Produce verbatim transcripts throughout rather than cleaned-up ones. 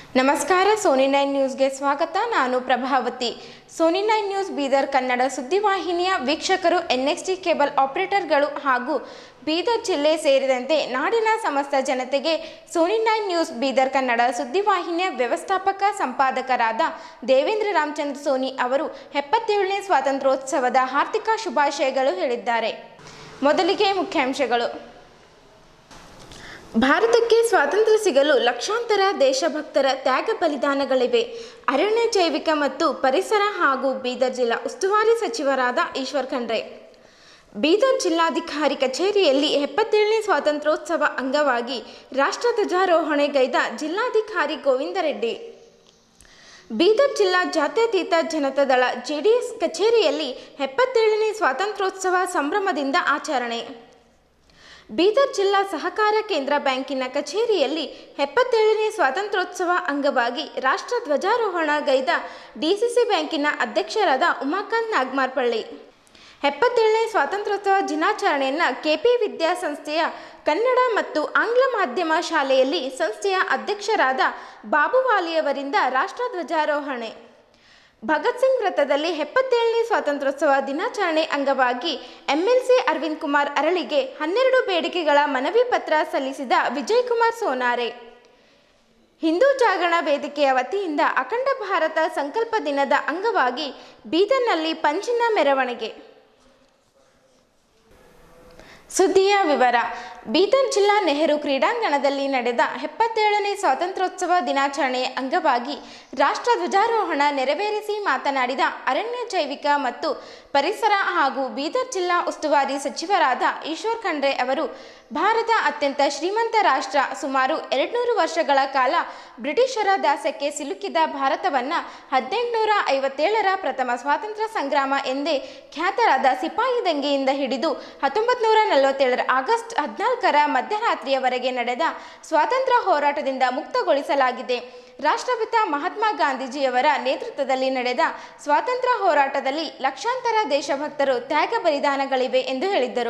ನಮಸ್ಕಾರ Sony nine ನ್ಯೂಸ್ಗೆ ಸ್ವಾಗತ. ನಾನು ಪ್ರಭಾವತಿ. ಸೋನಿ ನೈನ್ ನ್ಯೂಸ್ ಬೀದರ್ ಕನ್ನಡ ಸುದ್ದಿವಾಹಿನಿಯ ವೀಕ್ಷಕರು, ಎನ್ಎಕ್ಸ್ಟಿ ಕೇಬಲ್ ಆಪರೇಟರ್ಗಳು ಹಾಗೂ ಬೀದರ್ ಜಿಲ್ಲೆ ಸೇರಿದಂತೆ ನಾಡಿನ ಸಮಸ್ತ ಜನತೆಗೆ ಸೋನಿ ನೈನ್ ನ್ಯೂಸ್ ಬೀದರ್ ಕನ್ನಡ ಸುದ್ದಿವಾಹಿನಿಯ ವ್ಯವಸ್ಥಾಪಕ ಸಂಪಾದಕರಾದ ದೇವೇಂದ್ರ ರಾಮಚಂದ್ರ ಸೋನಿ ಅವರು ಎಪ್ಪತ್ತೇಳನೇ ಸ್ವಾತಂತ್ರ್ಯೋತ್ಸವದ ಹಾರ್ದಿಕ ಶುಭಾಶಯಗಳು ಹೇಳಿದ್ದಾರೆ. ಮೊದಲಿಗೆ ಮುಖ್ಯಾಂಶಗಳು. ಭಾರತಕ್ಕೆ ಸ್ವಾತಂತ್ರ್ಯ ಸಿಗಲು ಲಕ್ಷಾಂತರ ದೇಶಭಕ್ತರ ತ್ಯಾಗ ಬಲಿದಾನಗಳಿವೆ. ಅರಣ್ಯ, ಜೈವಿಕ ಮತ್ತು ಪರಿಸರ ಹಾಗೂ ಬೀದರ್ ಜಿಲ್ಲಾ ಉಸ್ತುವಾರಿ ಸಚಿವರಾದ ಈಶ್ವರ್ ಖಂಡ್ರೆ. ಬೀದರ್ ಜಿಲ್ಲಾಧಿಕಾರಿ ಕಚೇರಿಯಲ್ಲಿ ಎಪ್ಪತ್ತೇಳನೇ ಸ್ವಾತಂತ್ರ್ಯೋತ್ಸವ ಅಂಗವಾಗಿ ರಾಷ್ಟ್ರ ಧ್ವಜಾರೋಹಣೆಗೈದ ಜಿಲ್ಲಾಧಿಕಾರಿ ಗೋವಿಂದ ರೆಡ್ಡಿ. ಬೀದರ್ ಜಿಲ್ಲಾ ಜಾತ್ಯತೀತ ಜನತಾದಳ ಜೆಡಿಎಸ್ ಕಚೇರಿಯಲ್ಲಿ ಎಪ್ಪತ್ತೇಳನೇ ಸ್ವಾತಂತ್ರ್ಯೋತ್ಸವ ಸಂಭ್ರಮದಿಂದ ಆಚರಣೆ. ಬೀದರ್ ಜಿಲ್ಲಾ ಸಹಕಾರ ಕೇಂದ್ರ ಬ್ಯಾಂಕಿನ ಕಚೇರಿಯಲ್ಲಿ ಎಪ್ಪತ್ತೇಳನೇ ಸ್ವಾತಂತ್ರ್ಯೋತ್ಸವ ಅಂಗವಾಗಿ ರಾಷ್ಟ್ರ ಧ್ವಜಾರೋಹಣಗೈದ ಡಿಸಿಸಿ ಬ್ಯಾಂಕಿನ ಅಧ್ಯಕ್ಷರಾದ ಉಮಾಕಾಂತ್ ನಾಗಮಾರ್ಪಳ್ಳಿ. ಎಪ್ಪತ್ತೇಳನೇ ಸ್ವಾತಂತ್ರ್ಯೋತ್ಸವ ದಿನಾಚರಣೆಯನ್ನು ಕೆಪಿ ವಿದ್ಯಾಸಂಸ್ಥೆಯ ಕನ್ನಡ ಮತ್ತು ಆಂಗ್ಲ ಮಾಧ್ಯಮ ಶಾಲೆಯಲ್ಲಿ ಸಂಸ್ಥೆಯ ಅಧ್ಯಕ್ಷರಾದ ಬಾಬುವಾಲಿಯವರಿಂದ ರಾಷ್ಟ್ರ ಧ್ವಜಾರೋಹಣೆ. ಭಗತ್ ಸಿಂಗ್ ವೃತ್ತದಲ್ಲಿ ಎಪ್ಪತ್ತೇಳನೇ ಸ್ವಾತಂತ್ರ್ಯೋತ್ಸವ ದಿನಾಚರಣೆ ಅಂಗವಾಗಿ ಎಂಎಲ್ಸಿ ಅರವಿಂದ್ ಕುಮಾರ್ ಅರಳಿಗೆ ಹನ್ನೆರಡು ಬೇಡಿಕೆಗಳ ಮನವಿ ಪತ್ರ ಸಲ್ಲಿಸಿದ ವಿಜಯ್ ಕುಮಾರ್ ಸೋನಾರೆ. ಹಿಂದೂ ಜಾಗರಣ ವೇದಿಕೆಯ ವತಿಯಿಂದ ಅಖಂಡ ಭಾರತ ಸಂಕಲ್ಪ ದಿನದ ಅಂಗವಾಗಿ ಬೀದರ್ನಲ್ಲಿ ಪಂಜಿನ ಮೆರವಣಿಗೆ. ಸುದ್ದಿಯ ವಿವರ. ಬೀದರ್ ಜಿಲ್ಲಾ ನೆಹರು ಕ್ರೀಡಾಂಗಣದಲ್ಲಿ ನಡೆದ ಎಪ್ಪತ್ತೇಳನೇ ಸ್ವಾತಂತ್ರ್ಯೋತ್ಸವ ದಿನಾಚರಣೆಯ ಅಂಗವಾಗಿ ರಾಷ್ಟ್ರ ಧ್ವಜಾರೋಹಣ ನೆರವೇರಿಸಿ ಮಾತನಾಡಿದ ಅರಣ್ಯ, ಜೈವಿಕ ಮತ್ತು ಪರಿಸರ ಹಾಗೂ ಬೀದರ್ ಜಿಲ್ಲಾ ಉಸ್ತುವಾರಿ ಸಚಿವರಾದ ಈಶ್ವರ್ ಖಂಡ್ರೆ ಅವರು, ಭಾರತ ಅತ್ಯಂತ ಶ್ರೀಮಂತ ರಾಷ್ಟ್ರ. ಸುಮಾರು ಎರಡ್ನೂರು ವರ್ಷಗಳ ಕಾಲ ಬ್ರಿಟಿಷರ ದಾಸ್ಯಕ್ಕೆ ಸಿಲುಕಿದ ಭಾರತವನ್ನು ಹದಿನೆಂಟುನೂರ ಐವತ್ತೇಳರ ಪ್ರಥಮ ಸ್ವಾತಂತ್ರ್ಯ ಸಂಗ್ರಾಮ ಎಂದೇ ಖ್ಯಾತರಾದ ಸಿಪಾಯಿ ದಂಗೆಯಿಂದ ಹಿಡಿದು ಹತ್ತೊಂಬತ್ತು ನೂರ ನಲವತ್ತೇಳರ ಆಗಸ್ಟ್ ಹದಿನಾಲ್ಕರ ಮಧ್ಯರಾತ್ರಿಯವರೆಗೆ ನಡೆದ ಸ್ವಾತಂತ್ರ್ಯ ಹೋರಾಟದಿಂದ ಮುಕ್ತಗೊಳಿಸಲಾಗಿದೆ. ರಾಷ್ಟ್ರಪಿತ ಮಹಾತ್ಮ ಗಾಂಧೀಜಿಯವರ ನೇತೃತ್ವದಲ್ಲಿ ನಡೆದ ಸ್ವಾತಂತ್ರ್ಯ ಹೋರಾಟದಲ್ಲಿ ಲಕ್ಷಾಂತರ ದೇಶಭಕ್ತರು ತ್ಯಾಗ ಬಲಿದಾನಗಳಿವೆ ಎಂದು ಹೇಳಿದ್ದರು.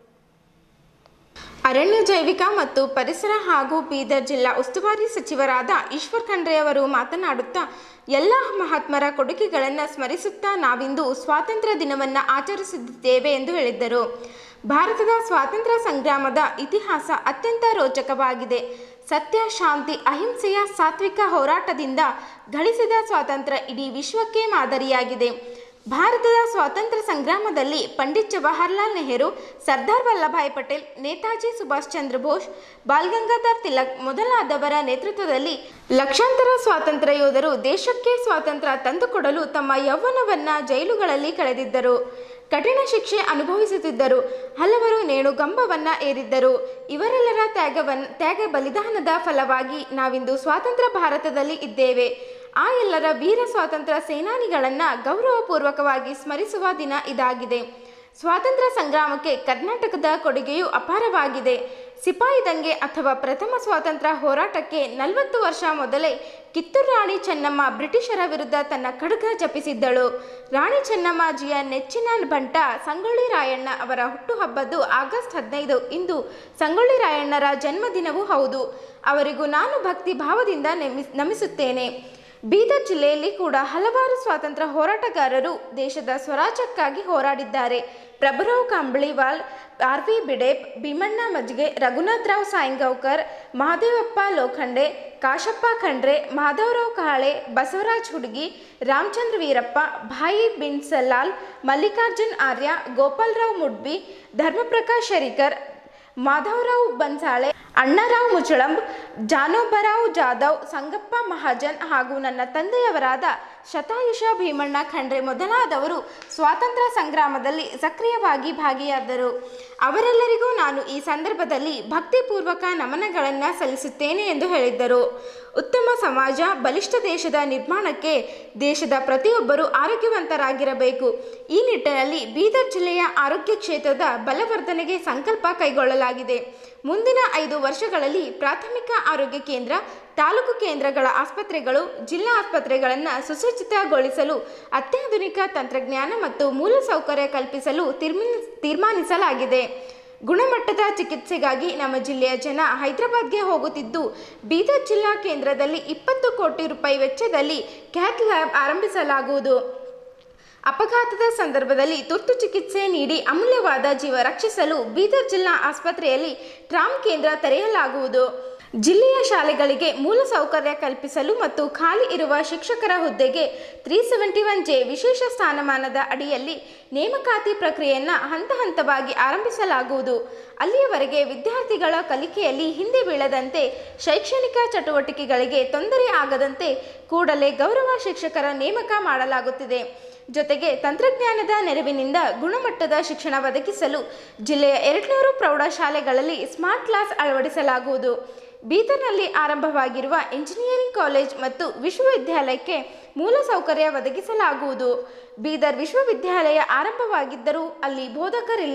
ಅರಣ್ಯ, ಜೈವಿಕ ಮತ್ತು ಪರಿಸರ ಹಾಗೂ ಬೀದರ್ ಜಿಲ್ಲಾ ಉಸ್ತುವಾರಿ ಸಚಿವರಾದ ಈಶ್ವರ್ ಖಂಡ್ರೆಯವರು ಮಾತನಾಡುತ್ತಾ, ಎಲ್ಲ ಮಹಾತ್ಮರ ಕೊಡುಗೆಗಳನ್ನು ಸ್ಮರಿಸುತ್ತಾ ನಾವಿಂದು ಸ್ವಾತಂತ್ರ್ಯ ದಿನವನ್ನು ಆಚರಿಸುತ್ತಿದ್ದೇವೆ ಎಂದು ಹೇಳಿದ್ದರು. ಭಾರತದ ಸ್ವಾತಂತ್ರ್ಯ ಸಂಗ್ರಾಮದ ಇತಿಹಾಸ ಅತ್ಯಂತ ರೋಚಕವಾಗಿದೆ. ಸತ್ಯ, ಶಾಂತಿ, ಅಹಿಂಸೆಯ ಸಾತ್ವಿಕ ಹೋರಾಟದಿಂದ ಗಳಿಸಿದ ಸ್ವಾತಂತ್ರ್ಯ ಇಡೀ ವಿಶ್ವಕ್ಕೆ ಮಾದರಿಯಾಗಿದೆ. ಭಾರತದ ಸ್ವಾತಂತ್ರ್ಯ ಸಂಗ್ರಾಮದಲ್ಲಿ ಪಂಡಿತ್ ಜವಾಹರ್ಲಾಲ್ ನೆಹರು, ಸರ್ದಾರ್ ವಲ್ಲಭಾಯ್ ಪಟೇಲ್, ನೇತಾಜಿ ಸುಭಾಷ್ ಚಂದ್ರ ಬೋಸ್, ಬಾಲ್ ಗಂಗಾಧರ್ ತಿಲಕ್ ಮೊದಲಾದವರ ನೇತೃತ್ವದಲ್ಲಿ ಲಕ್ಷಾಂತರ ಸ್ವಾತಂತ್ರ್ಯ ಯೋಧರು ದೇಶಕ್ಕೆ ಸ್ವಾತಂತ್ರ್ಯ ತಂದುಕೊಡಲು ತಮ್ಮ ಯೌವನವನ್ನು ಜೈಲುಗಳಲ್ಲಿ ಕಳೆದಿದ್ದರು. ಕಠಿಣ ಶಿಕ್ಷೆ ಅನುಭವಿಸುತ್ತಿದ್ದರು. ಹಲವರು ನೇಣುಗಂಬವನ್ನು ಏರಿದ್ದರು. ಇವರೆಲ್ಲರ ತ್ಯಾಗವನ್ ತ್ಯಾಗ ಬಲಿದಾನದ ಫಲವಾಗಿ ನಾವಿಂದು ಸ್ವಾತಂತ್ರ್ಯ ಭಾರತದಲ್ಲಿ ಇದ್ದೇವೆ. ಆ ಎಲ್ಲರ ವೀರ ಸ್ವಾತಂತ್ರ್ಯ ಸೇನಾನಿಗಳನ್ನು ಗೌರವಪೂರ್ವಕವಾಗಿ ಸ್ಮರಿಸುವ ದಿನ ಇದಾಗಿದೆ. ಸ್ವಾತಂತ್ರ್ಯ ಸಂಗ್ರಾಮಕ್ಕೆ ಕರ್ನಾಟಕದ ಕೊಡುಗೆಯು ಅಪಾರವಾಗಿದೆ. ಸಿಪಾಯಿ ದಂಗೆ ಅಥವಾ ಪ್ರಥಮ ಸ್ವಾತಂತ್ರ್ಯ ಹೋರಾಟಕ್ಕೆ ನಲವತ್ತು ವರ್ಷ ಮೊದಲೇ ಕಿತ್ತೂರು ರಾಣಿ ಚೆನ್ನಮ್ಮ ಬ್ರಿಟಿಷರ ವಿರುದ್ಧ ತನ್ನ ಖಡ್ಗ ಜಪಿಸಿದ್ದಳು. ರಾಣಿ ಚೆನ್ನಮ್ಮಾಜಿಯ ನೆಚ್ಚಿನ ಬಂಟ ಸಂಗೊಳ್ಳಿ ರಾಯಣ್ಣ ಅವರ ಹುಟ್ಟುಹಬ್ಬದ್ದು ಆಗಸ್ಟ್ ಹದಿನೈದು. ಇಂದು ಸಂಗೊಳ್ಳಿ ರಾಯಣ್ಣರ ಜನ್ಮದಿನವೂ ಹೌದು. ಅವರಿಗೂ ನಾನು ಭಕ್ತಿ ಭಾವದಿಂದ ನೆಮಿ ನಮಿಸುತ್ತೇನೆ. ಬೀದರ್ ಜಿಲ್ಲೆಯಲ್ಲಿ ಕೂಡ ಹಲವಾರು ಸ್ವಾತಂತ್ರ್ಯ ಹೋರಾಟಗಾರರು ದೇಶದ ಸ್ವರಾಜ್ಯಕ್ಕಾಗಿ ಹೋರಾಡಿದ್ದಾರೆ. ಪ್ರಭುರಾವ್ ಕಂಬಳಿವಾಲ್, ಆರ್ ವಿ ಬಿಡೆಪ್, ಭೀಮಣ್ಣ ಮಜ್ಗೆ, ರಘುನಾಥರಾವ್ ಸಾಯಂಗಾವ್ಕರ್, ಮಹಾದೇವಪ್ಪ ಲೋಖಂಡೆ, ಕಾಶಪ್ಪ ಖಂಡ್ರೆ, ಮಾಧವರಾವ್ ಕಾಳೆ, ಬಸವರಾಜ್ ಹುಡುಗಿ, ರಾಮಚಂದ್ರ ವೀರಪ್ಪ, ಭಾಯಿ ಬಿನ್ಸಲಾಲ್, ಮಲ್ಲಿಕಾರ್ಜುನ್ ಆರ್ಯ, ಗೋಪಾಲರಾವ್ ಮುಡ್ಬಿ, ಧರ್ಮಪ್ರಕಾಶ್ ಶರೀಕರ್, ಮಾಧವರಾವ್ ಬನ್ಸಾಳೆ, ಅಣ್ಣರಾವ್ ಮುಚಳಂಬ್, ಜಾನೋಬರಾವ್ ಜಾಧವ್, ಸಂಗಪ್ಪ ಮಹಾಜನ್ ಹಾಗೂ ನನ್ನ ತಂದೆಯವರಾದ ಶತಾಯುಷ ಭೀಮಣ್ಣ ಖಂಡ್ರೆ ಮೊದಲಾದವರು ಸ್ವಾತಂತ್ರ್ಯ ಸಂಗ್ರಾಮದಲ್ಲಿ ಸಕ್ರಿಯವಾಗಿ ಭಾಗಿಯಾದರು. ಅವರೆಲ್ಲರಿಗೂ ನಾನು ಈ ಸಂದರ್ಭದಲ್ಲಿ ಭಕ್ತಿಪೂರ್ವಕ ನಮನಗಳನ್ನು ಸಲ್ಲಿಸುತ್ತೇನೆ ಎಂದು ಹೇಳಿದ್ದರು. ಉತ್ತಮ ಸಮಾಜ, ಬಲಿಷ್ಠ ದೇಶದ ನಿರ್ಮಾಣಕ್ಕೆ ದೇಶದ ಪ್ರತಿಯೊಬ್ಬರೂ ಆರೋಗ್ಯವಂತರಾಗಿರಬೇಕು. ಈ ನಿಟ್ಟಿನಲ್ಲಿ ಬೀದರ್ ಜಿಲ್ಲೆಯ ಆರೋಗ್ಯ ಕ್ಷೇತ್ರದ ಬಲವರ್ಧನೆಗೆ ಸಂಕಲ್ಪ ಕೈಗೊಳ್ಳಲಾಗಿದೆ. ಮುಂದಿನ ಐದು ವರ್ಷಗಳಲ್ಲಿ ಪ್ರಾಥಮಿಕ ಆರೋಗ್ಯ ಕೇಂದ್ರ, ತಾಲೂಕು ಕೇಂದ್ರಗಳ ಆಸ್ಪತ್ರೆಗಳು, ಜಿಲ್ಲಾ ಆಸ್ಪತ್ರೆಗಳನ್ನು ಸುಸಜ್ಜಿತಗೊಳಿಸಲು ಅತ್ಯಾಧುನಿಕ ತಂತ್ರಜ್ಞಾನ ಮತ್ತು ಮೂಲಸೌಕರ್ಯ ಕಲ್ಪಿಸಲು ತೀರ್ಮಾನಿಸಲಾಗಿದೆ. ಗುಣಮಟ್ಟದ ಚಿಕಿತ್ಸೆಗಾಗಿ ನಮ್ಮ ಜಿಲ್ಲೆಯ ಜನ ಹೈದರಾಬಾದ್ಗೆ ಹೋಗುತ್ತಿದ್ದು, ಬೀದರ್ ಜಿಲ್ಲಾ ಕೇಂದ್ರದಲ್ಲಿ ಇಪ್ಪತ್ತು ಕೋಟಿ ರೂಪಾಯಿ ವೆಚ್ಚದಲ್ಲಿ ಕ್ಯಾಥ್ ಲ್ಯಾಬ್ ಆರಂಭಿಸಲಾಗುವುದು. ಅಪಘಾತದ ಸಂದರ್ಭದಲ್ಲಿ ತುರ್ತು ಚಿಕಿತ್ಸೆ ನೀಡಿ ಅಮೂಲ್ಯವಾದ ಜೀವ ರಕ್ಷಿಸಲು ಬೀದರ್ ಜಿಲ್ಲಾ ಆಸ್ಪತ್ರೆಯಲ್ಲಿ ಟ್ರಾಮ್ ಕೇಂದ್ರ ತೆರೆಯಲಾಗುವುದು. ಜಿಲ್ಲೆಯ ಶಾಲೆಗಳಿಗೆ ಮೂಲಸೌಕರ್ಯ ಕಲ್ಪಿಸಲು ಮತ್ತು ಖಾಲಿ ಇರುವ ಶಿಕ್ಷಕರ ಹುದ್ದೆಗೆ ತ್ರೀ ಸೆವೆಂಟಿ ಒನ್ ಜೆ ವಿಶೇಷ ಸ್ಥಾನಮಾನದ ಅಡಿಯಲ್ಲಿ ನೇಮಕಾತಿ ಪ್ರಕ್ರಿಯೆಯನ್ನು ಹಂತ ಹಂತವಾಗಿ ಆರಂಭಿಸಲಾಗುವುದು. ಅಲ್ಲಿಯವರೆಗೆ ವಿದ್ಯಾರ್ಥಿಗಳ ಕಲಿಕೆಯಲ್ಲಿ ಹಿಂದೆ ಬೀಳದಂತೆ, ಶೈಕ್ಷಣಿಕ ಚಟುವಟಿಕೆಗಳಿಗೆ ತೊಂದರೆ ಆಗದಂತೆ ಕೂಡಲೇ ಗೌರವ ಶಿಕ್ಷಕರ ನೇಮಕ ಮಾಡಲಾಗುತ್ತಿದೆ. ಜೊತೆಗೆ ತಂತ್ರಜ್ಞಾನದ ನೆರವಿನಿಂದ ಗುಣಮಟ್ಟದ ಶಿಕ್ಷಣ ಒದಗಿಸಲು ಜಿಲ್ಲೆಯ ಎರಡುನೂರು ಪ್ರೌಢಶಾಲೆಗಳಲ್ಲಿ ಸ್ಮಾರ್ಟ್ ಕ್ಲಾಸ್ ಅಳವಡಿಸಲಾಗುವುದು. ಬೀದರ್ನಲ್ಲಿ ಆರಂಭವಾಗಿರುವ ಇಂಜಿನಿಯರಿಂಗ್ ಕಾಲೇಜ್ ಮತ್ತು ವಿಶ್ವವಿದ್ಯಾಲಯಕ್ಕೆ ಮೂಲಸೌಕರ್ಯ ಒದಗಿಸಲಾಗುವುದು. ಬೀದರ್ ವಿಶ್ವವಿದ್ಯಾಲಯ ಆರಂಭವಾಗಿದ್ದರೂ ಅಲ್ಲಿ ಬೋಧಕರಿಲ್ಲ,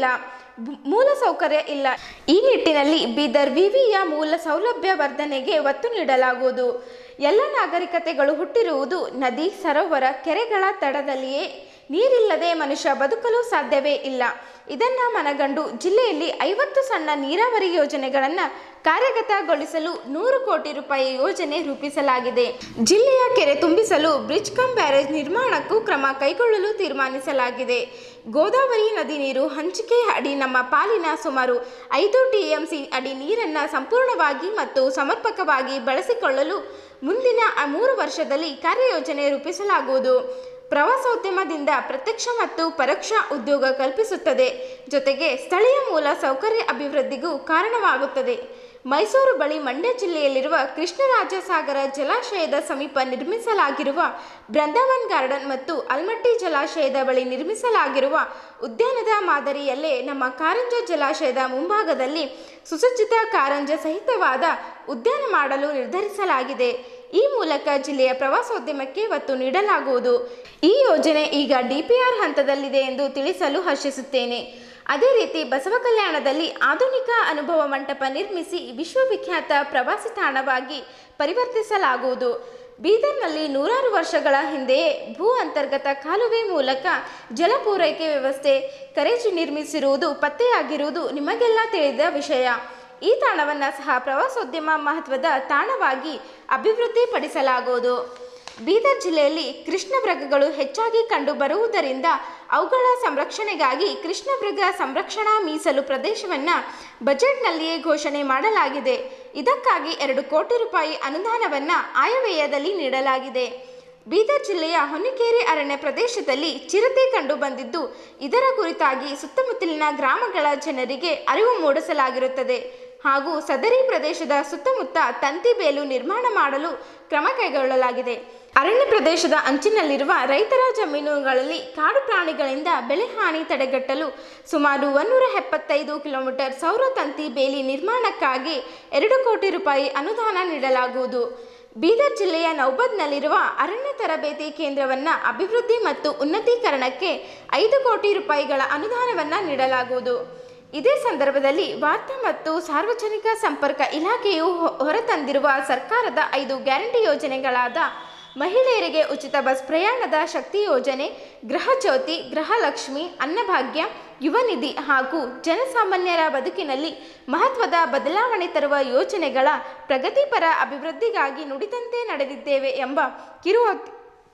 ಮೂಲಸೌಕರ್ಯ ಇಲ್ಲ. ಈ ನಿಟ್ಟಿನಲ್ಲಿ ಬೀದರ್ ವಿವಿಯ ಮೂಲ ಸೌಲಭ್ಯ ವರ್ಧನೆಗೆ ಒತ್ತು ನೀಡಲಾಗುವುದು. ಎಲ್ಲ ನಾಗರಿಕತೆಗಳು ಹುಟ್ಟಿರುವುದು ನದಿ, ಸರೋವರ, ಕೆರೆಗಳ ತಡದಲ್ಲಿಯೇ. ನೀರಿಲ್ಲದೆ ಮನುಷ್ಯ ಬದುಕಲು ಸಾಧ್ಯವೇ ಇಲ್ಲ. ಇದನ್ನು ಮನಗಂಡು ಜಿಲ್ಲೆಯಲ್ಲಿ ಐವತ್ತು ಸಣ್ಣ ನೀರಾವರಿ ಯೋಜನೆಗಳನ್ನು ಕಾರ್ಯಗತಗೊಳಿಸಲು ನೂರು ಕೋಟಿ ರೂಪಾಯಿ ಯೋಜನೆ ರೂಪಿಸಲಾಗಿದೆ. ಜಿಲ್ಲೆಯ ಕೆರೆ ತುಂಬಿಸಲು ಬ್ರಿಡ್ಜ್ ಕಮ್ ಬ್ಯಾರೇಜ್ ನಿರ್ಮಾಣಕ್ಕೂ ಕ್ರಮ ಕೈಗೊಳ್ಳಲು ತೀರ್ಮಾನಿಸಲಾಗಿದೆ. ಗೋದಾವರಿ ನದಿ ನೀರು ಹಂಚಿಕೆ ಅಡಿ ನಮ್ಮ ಪಾಲಿನ ಸುಮಾರು ಐದು ಟಿಎಂಸಿ ಅಡಿ ನೀರನ್ನು ಸಂಪೂರ್ಣವಾಗಿ ಮತ್ತು ಸಮರ್ಪಕವಾಗಿ ಬಳಸಿಕೊಳ್ಳಲು ಮುಂದಿನ ಮೂರು ವರ್ಷದಲ್ಲಿ ಕಾರ್ಯಯೋಜನೆ ರೂಪಿಸಲಾಗುವುದು. ಪ್ರವಾಸೋದ್ಯಮದಿಂದ ಪ್ರತ್ಯಕ್ಷ ಮತ್ತು ಪರೋಕ್ಷ ಉದ್ಯೋಗ ಕಲ್ಪಿಸುತ್ತದೆ. ಜೊತೆಗೆ ಸ್ಥಳೀಯ ಮೂಲ ಸೌಕರ್ಯ ಅಭಿವೃದ್ಧಿಗೂ ಕಾರಣವಾಗುತ್ತದೆ. ಮೈಸೂರು ಬಳಿ ಮಂಡ್ಯ ಜಿಲ್ಲೆಯಲ್ಲಿರುವ ಕೃಷ್ಣರಾಜಸಾಗರ ಜಲಾಶಯದ ಸಮೀಪ ನಿರ್ಮಿಸಲಾಗಿರುವ ಬೃಂದಾವನ್ ಗಾರ್ಡನ್ ಮತ್ತು ಆಲ್ಮಟ್ಟಿ ಜಲಾಶಯದ ಬಳಿ ನಿರ್ಮಿಸಲಾಗಿರುವ ಉದ್ಯಾನದ ಮಾದರಿಯಲ್ಲೇ ನಮ್ಮ ಕಾರಂಜ ಜಲಾಶಯದ ಮುಂಭಾಗದಲ್ಲಿ ಸುಸಜ್ಜಿತ ಕಾರಂಜ ಸಹಿತವಾದ ಉದ್ಯಾನ ಮಾಡಲು ನಿರ್ಧರಿಸಲಾಗಿದೆ. ಈ ಮೂಲಕ ಜಿಲ್ಲೆಯ ಪ್ರವಾಸೋದ್ಯಮಕ್ಕೆ ಒತ್ತು ನೀಡಲಾಗುವುದು. ಈ ಯೋಜನೆ ಈಗ ಡಿಪಿಆರ್ ಹಂತದಲ್ಲಿದೆ ಎಂದು ತಿಳಿಸಲು ಹರ್ಷಿಸುತ್ತೇನೆ. ಅದೇ ರೀತಿ ಬಸವಕಲ್ಯಾಣದಲ್ಲಿ ಆಧುನಿಕ ಅನುಭವ ಮಂಟಪ ನಿರ್ಮಿಸಿ ವಿಶ್ವವಿಖ್ಯಾತ ಪ್ರವಾಸಿ ತಾಣವಾಗಿ ಪರಿವರ್ತಿಸಲಾಗುವುದು. ಬೀದರ್ನಲ್ಲಿ ನೂರಾರು ವರ್ಷಗಳ ಹಿಂದೆಯೇ ಭೂ ಅಂತರ್ಗತ ಕಾಲುವೆ ಮೂಲಕ ಜಲ ಪೂರೈಕೆ ವ್ಯವಸ್ಥೆ ಕರೇಜ್ ನಿರ್ಮಿಸಿರುವುದು ಪತ್ತೆಯಾಗಿರುವುದು ನಿಮಗೆಲ್ಲ ತಿಳಿದ ವಿಷಯ. ಈ ತಾಣವನ್ನು ಸಹ ಪ್ರವಾಸೋದ್ಯಮ ಮಹತ್ವದ ತಾಣವಾಗಿ ಅಭಿವೃದ್ಧಿಪಡಿಸಲಾಗುವುದು. ಬೀದರ್ ಜಿಲ್ಲೆಯಲ್ಲಿ ಕೃಷ್ಣ ಮೃಗಗಳು ಹೆಚ್ಚಾಗಿ ಕಂಡುಬರುವುದರಿಂದ ಅವುಗಳ ಸಂರಕ್ಷಣೆಗಾಗಿ ಕೃಷ್ಣ ಮೃಗ ಸಂರಕ್ಷಣಾ ಮೀಸಲು ಪ್ರದೇಶವನ್ನು ಬಜೆಟ್ನಲ್ಲಿಯೇ ಘೋಷಣೆ ಮಾಡಲಾಗಿದೆ. ಇದಕ್ಕಾಗಿ ಎರಡು ಕೋಟಿ ರೂಪಾಯಿ ಅನುದಾನವನ್ನು ಆಯವ್ಯಯದಲ್ಲಿ ನೀಡಲಾಗಿದೆ. ಬೀದರ್ ಜಿಲ್ಲೆಯ ಹೊನ್ನಿಕೇರಿ ಅರಣ್ಯ ಪ್ರದೇಶದಲ್ಲಿ ಚಿರತೆ ಕಂಡುಬಂದಿದ್ದು, ಇದರ ಕುರಿತಾಗಿ ಸುತ್ತಮುತ್ತಲಿನ ಗ್ರಾಮಗಳ ಜನರಿಗೆ ಅರಿವು ಮೂಡಿಸಲಾಗಿರುತ್ತದೆ ಹಾಗೂ ಸದರಿ ಪ್ರದೇಶದ ಸುತ್ತಮುತ್ತ ತಂತಿ ಬೇಲು ನಿರ್ಮಾಣ ಮಾಡಲು ಕ್ರಮ ಕೈಗೊಳ್ಳಲಾಗಿದೆ. ಅರಣ್ಯ ಪ್ರದೇಶದ ಅಂಚಿನಲ್ಲಿರುವ ರೈತರ ಜಮೀನುಗಳಲ್ಲಿ ಕಾಡು ಪ್ರಾಣಿಗಳಿಂದ ಬೆಳೆ ಹಾನಿ ತಡೆಗಟ್ಟಲು ಸುಮಾರು ಒಂದೂರ ಎಪ್ಪತ್ತೈದು ಕಿಲೋಮೀಟರ್ ಸೌರ ತಂತಿ ಬೇಲಿ ನಿರ್ಮಾಣಕ್ಕಾಗಿ ಎರಡು ಕೋಟಿ ರೂಪಾಯಿ ಅನುದಾನ ನೀಡಲಾಗುವುದು. ಬೀದರ್ ಜಿಲ್ಲೆಯ ನೌಬದ್ನಲ್ಲಿರುವ ಅರಣ್ಯ ತರಬೇತಿ ಕೇಂದ್ರವನ್ನು ಅಭಿವೃದ್ಧಿ ಮತ್ತು ಉನ್ನತೀಕರಣಕ್ಕೆ ಐದು ಕೋಟಿ ರೂಪಾಯಿಗಳ ಅನುದಾನವನ್ನು ನೀಡಲಾಗುವುದು. ಇದೇ ಸಂದರ್ಭದಲ್ಲಿ ವಾರ್ತಾ ಮತ್ತು ಸಾರ್ವಜನಿಕ ಸಂಪರ್ಕ ಇಲಾಖೆಯು ಹೊರತಂದಿರುವ ಸರ್ಕಾರದ ಐದು ಗ್ಯಾರಂಟಿ ಯೋಜನೆಗಳಾದ ಮಹಿಳೆಯರಿಗೆ ಉಚಿತ ಬಸ್ ಪ್ರಯಾಣದ ಶಕ್ತಿ ಯೋಜನೆ, ಗೃಹ ಜ್ಯೋತಿ, ಗೃಹಲಕ್ಷ್ಮಿ, ಅನ್ನಭಾಗ್ಯ, ಯುವ ನಿಧಿ ಹಾಗೂ ಜನಸಾಮಾನ್ಯರ ಬದುಕಿನಲ್ಲಿ ಮಹತ್ವದ ಬದಲಾವಣೆ ತರುವ ಯೋಜನೆಗಳ ಪ್ರಗತಿಪರ ಅಭಿವೃದ್ಧಿಗಾಗಿ ನುಡಿದಂತೆ ನಡೆದಿದ್ದೇವೆ ಎಂಬ ಕಿರುಹೊತ್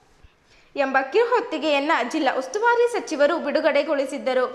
ಎಂಬ ಕಿರುಹೊತ್ತಿಗೆಯನ್ನು ಜಿಲ್ಲಾ ಉಸ್ತುವಾರಿ ಸಚಿವರು ಬಿಡುಗಡೆಗೊಳಿಸಿದ್ದರು.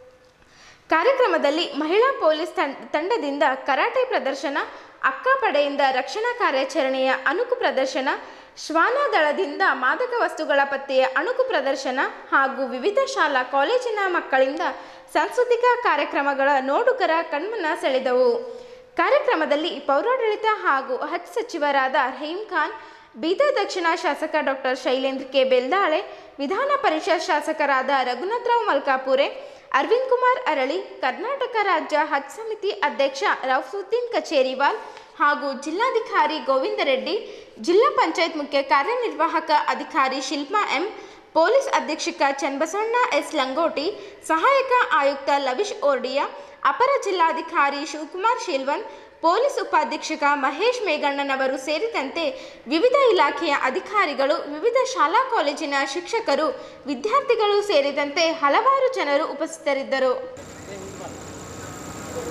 ಕಾರ್ಯಕ್ರಮದಲ್ಲಿ ಮಹಿಳಾ ಪೊಲೀಸ್ ತಂಡದಿಂದ ಕರಾಟೆ ಪ್ರದರ್ಶನ, ಅಕ್ಕ ಪಡೆಯಿಂದ ರಕ್ಷಣಾ ಕಾರ್ಯಾಚರಣೆಯ ಅಣುಕು ಪ್ರದರ್ಶನ, ಶ್ವಾನ ದಳದಿಂದ ಮಾದಕ ವಸ್ತುಗಳ ಪತ್ತೆಯ ಅಣುಕು ಪ್ರದರ್ಶನ ಹಾಗೂ ವಿವಿಧ ಶಾಲಾ ಕಾಲೇಜಿನ ಮಕ್ಕಳಿಂದ ಸಾಂಸ್ಕೃತಿಕ ಕಾರ್ಯಕ್ರಮಗಳ ನೋಡುಗರ ಕಣ್ಮನ ಸೆಳೆದವು. ಕಾರ್ಯಕ್ರಮದಲ್ಲಿ ಪೌರಾಡಳಿತ ಹಾಗೂ ಹಜ್ ಸಚಿವರಾದ ರಹೀಂ ಖಾನ್, ಬೀದರ್ ದಕ್ಷಿಣ ಶಾಸಕ ಡಾಕ್ಟರ್ ಶೈಲೇಂದ್ರ ಕೆ ಬೆಲ್ದಾಳೆ, ವಿಧಾನ ಪರಿಷತ್ ಶಾಸಕರಾದ ರಘುನಾಥರಾವ್ ಮಲ್ಕಾಪುರೆ, ಅರವಿಂದ್ ಕುಮಾರ್ ಅರಳಿ, ಕರ್ನಾಟಕ ರಾಜ್ಯ ಹಜ್ ಸಮಿತಿ ಅಧ್ಯಕ್ಷ ರೌಫುದ್ದೀನ್ ಕಚೇರಿವಾಲ್ ಹಾಗೂ ಜಿಲ್ಲಾಧಿಕಾರಿ ಗೋವಿಂದ ರೆಡ್ಡಿ, ಜಿಲ್ಲಾ ಪಂಚಾಯತ್ ಮುಖ್ಯ ಕಾರ್ಯನಿರ್ವಾಹಕ ಅಧಿಕಾರಿ ಶಿಲ್ಪಾ ಎಂ, ಪೊಲೀಸ್ ಅಧೀಕ್ಷಕ ಚನ್ನಬಸವಣ್ಣ ಎಸ್ ಲಂಗೋಟಿ, ಸಹಾಯಕ ಆಯುಕ್ತ ಲವಿಶ್ ಓರ್ಡಿಯಾ, ಅಪರ ಜಿಲ್ಲಾಧಿಕಾರಿ ಶಿವಕುಮಾರ್ ಶೀಲ್ವನ್, ಪೊಲೀಸ್ ಉಪಾಧೀಕ್ಷಕ ಮಹೇಶ್ ಮೇಘಣ್ಣನವರು ಸೇರಿದಂತೆ ವಿವಿಧ ಇಲಾಖೆಯ ಅಧಿಕಾರಿಗಳು, ವಿವಿಧ ಶಾಲಾ ಕಾಲೇಜಿನ ಶಿಕ್ಷಕರು, ವಿದ್ಯಾರ್ಥಿಗಳು ಸೇರಿದಂತೆ ಹಲವಾರು ಜನರು ಉಪಸ್ಥಿತರಿದ್ದರು.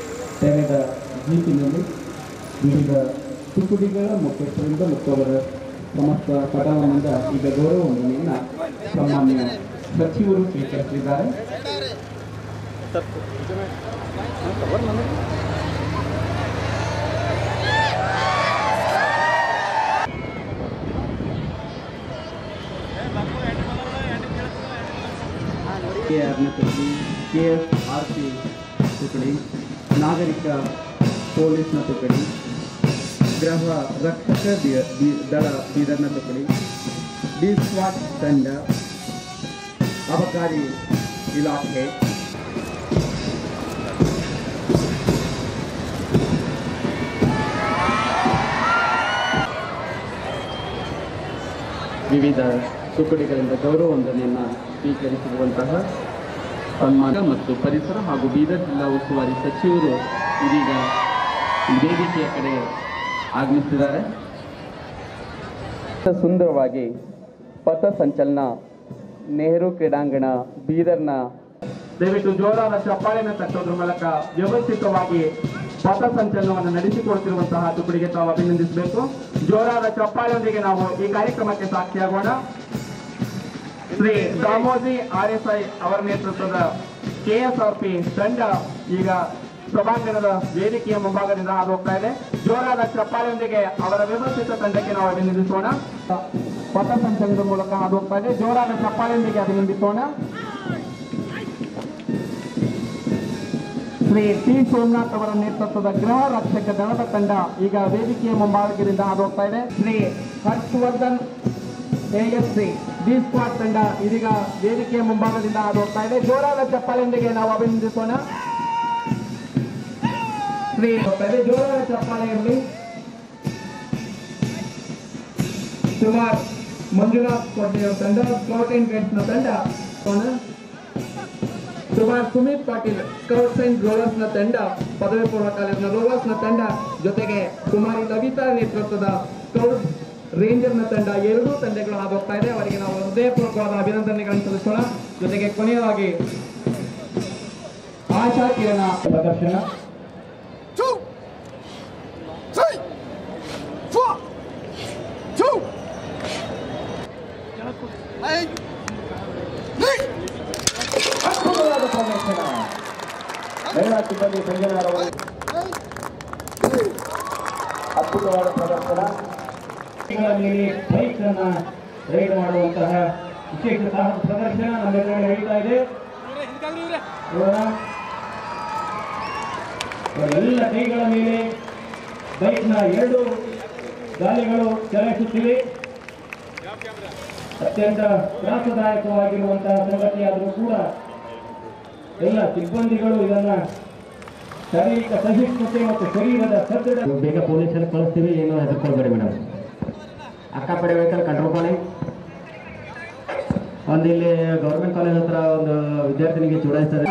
ತೆರೆದ ಜೀಪಿನಲ್ಲಿ ವಿವಿಧ ತುಕುಡಿಗಳ ಮುಖ್ಯಸ್ಥರಿಂದ ಮತ್ತು ಅವರ ಸಮಸ್ತ ಪಟಾಲನಿಂದ ಈಗ ಗೌರವ ವಂದನೆಯನ್ನು ಸಾಮಾನ್ಯ ಸಚಿವರು ಸ್ವೀಕರಿಸಿದ್ದಾರೆ. ಕೆಆರ್ನ ತುಕಡಿ, ಕೆಎಸ್ಆರ್ಪಿ ತುಕಡಿ, ನಾಗರಿಕ ಪೊಲೀಸ್ನ ತುಕಡಿ, ಗೃಹ ರಕ್ಷಕ ದಳ ಬೀದರ್ನ ತುಕಡಿ, ಡಿ ಸ್ವಾಟ್ ತಂಡ, ಅಬಕಾರಿ ಇಲಾಖೆ, ವಿವಿಧ ತುಕಡಿಗಳಿಂದ ಗೌರವ ವಂದನೆಯನ್ನು ಸ್ವೀಕರಿಸಿರುವಂತಹ ಸನ್ಮಾನ ಮತ್ತು ಪರಿಸರ ಹಾಗೂ ಬೀದರ್ ಜಿಲ್ಲಾ ಉಸ್ತುವಾರಿ ಸಚಿವರು ಇದೀಗ ವೇದಿಕೆಯ ಕಡೆ ಆಗಮಿಸಿದ್ದಾರೆ. ಸುಂದರವಾಗಿ ಪಥ ಸಂಚಲನ ನೆಹರು ಕ್ರೀಡಾಂಗಣ ಬೀದರ್ನ ದಯವಿಟ್ಟು ಜೋರಾದ ಚಪ್ಪಾಳೆಯನ್ನು ತಟ್ಟೋದ್ರ ಮೂಲಕ ವ್ಯವಸ್ಥಿತವಾಗಿ ಪಥ ಸಂಚಲನವನ್ನು ನಡೆಸಿಕೊಡುತ್ತಿರುವಂತಹ ತುಕಡಿಗೆ ತಾವು ಅಭಿನಂದಿಸಬೇಕು. ಜೋರಾದ ಚಪ್ಪಾಳೆಯೊಂದಿಗೆ ನಾವು ಈ ಕಾರ್ಯಕ್ರಮಕ್ಕೆ ಸಾಕ್ಷಿಯಾಗೋಣ. Shri Damoji R S I ಅವರ ನೇತೃತ್ವದ ಕೆಎಸ್ಆರ್ಪಿ ತಂಡ ಈಗ ಸಭಾಂಗಣದ ವೇದಿಕೆಯ ಮುಂಭಾಗದಿಂದ ಹಾದು ಹೋಗ್ತಾ ಇದೆ. ಜೋರಾದ ಚಪ್ಪಾಳೆಯೊಂದಿಗೆ ಅವರ ವ್ಯವಸ್ಥಿತ ತಂಡಕ್ಕೆ ನಾವು ಅಭಿನಂದಿಸೋಣ. ಪಥ ಸಂಚಲನದ ಮೂಲಕ ಹಾದು ಹೋಗ್ತಾ ಇದೆ. ಜೋರಾದ ಚಪ್ಪಾಳೆಯೊಂದಿಗೆ ಅಭಿನಂದಿಸೋಣ. ಶ್ರೀ ಟಿ ಸೋಮನಾಥ್ ಅವರ ನೇತೃತ್ವದ ಗೃಹ ರಕ್ಷಕ ದಳದ ತಂಡ ಈಗ ವೇದಿಕೆಯ ಮುಂಭಾಗದಿಂದ ಹಾದು ಹೋಗ್ತಾ ಇದೆ. Shri Harshavardhan ASC D squad ತಂಡ ಇದೀಗ ವೇದಿಕೆಯ ಮುಂಭಾಗದಿಂದ ಹಾದು ಹೋಗ್ತಾ ಇದೆ. ಜೋರಾದ ಚಪ್ಪಾಳೆಯೊಂದಿಗೆ ನಾವು ಅಭಿನಂದಿಸೋಣ. ಶ್ರೀ ಜೋರಾದ ಚಪ್ಪಾಳೆಯಲ್ಲಿ ಸುಮಾರ್ ಮಂಜುನಾಥ್ ಕೋಟೆಯ ತಂಡ, ಸ್ಕೌಟ್ ಅಂಡ್ ಗೈಡ್ಸ್ ನ ತಂಡ, ಸುಮಾರ್ Sumit Patil scouts and rovers ನ ತಂಡ, ಪದವಿ ಪೂರ್ವ ಕಾಲೇಜಿನ ರೋವರ್ಸ್ ನ ತಂಡ, ಜೊತೆಗೆ ಕುಮಾರಿ ಲವಿತಾ ನೇತೃತ್ವದ ಸ್ಕೌಟ್ ರೇಂಜರ್ ನ ತಂಡ, ಎರಡೂ ತಂಡಗಳು ಹಾದು ಹೋಗ್ತಾ ಇದೆ. ಅವರಿಗೆ ನಾವು ಹೃದಯಪೂರ್ವಕವಾದ ಅಭಿನಂದನೆಗಳನ್ನು ಸಲ್ಲಿಸೋಣ. ಜೊತೆಗೆ ಕೊನೆಯವಾಗಿ ಆಶಾ ಕಿರಣ ಪ್ರದರ್ಶನ. ಅದ್ಭುತವಾದ ಪ್ರದರ್ಶನ ಮಹಿಳಾ ಸಿಬ್ಬಂದಿ ಸಂಜನಾರವರು ಅದ್ಭುತವಾದ ಪ್ರದರ್ಶನ. ಮೇಲೆ ಬೈಕ್ ಅನ್ನ ರೈಡ್ ಮಾಡುವಂತಹ ವಿಶೇಷ ಸಾಹಸ ಪ್ರದರ್ಶನ ನಮ್ಮೆಲ್ಲರೂ ನಡೀತಾ ಇದೆ. ಎಲ್ಲ ಕೈಗಳ ಮೇಲೆ ಬೈಕ್ನ ಎರಡು ಗಾಲಿಗಳು ಚಲಾಯಿಸುತ್ತಿವೆ. ಅತ್ಯಂತ ತ್ರಾಸದಾಯಕವಾಗಿರುವಂತಹ ಸಂಗತಿಯಾದರೂ ಕೂಡ ಎಲ್ಲ ಸಿಬ್ಬಂದಿಗಳು ಇದನ್ನ ಶಾರೀರಿಕ ಸಹಿಷ್ಣುತೆ ಮತ್ತು ಶರೀರದ ಸದೃಢ. ಬೇಗ ಪೊಲೀಸರು ಕಳಿಸ್ತೀವಿ, ಏನು ಹೆದರ್ಕೊಳ್ಬೇಡಿ ಮೇಡಮ್. ಅಕ್ಕಪಡೆ ವೆಹಿಕಲ್ ಕಂಟ್ರೋಲ್ ಮಾಡಿ. ಒಂದು ಇಲ್ಲಿ ಗೌರ್ಮೆಂಟ್ ಕಾಲೇಜ್ ಹತ್ರ ಒಂದು ವಿದ್ಯಾರ್ಥಿನಿಗೆ ಚುಡಾಯಿಸ್ತಾರೆ.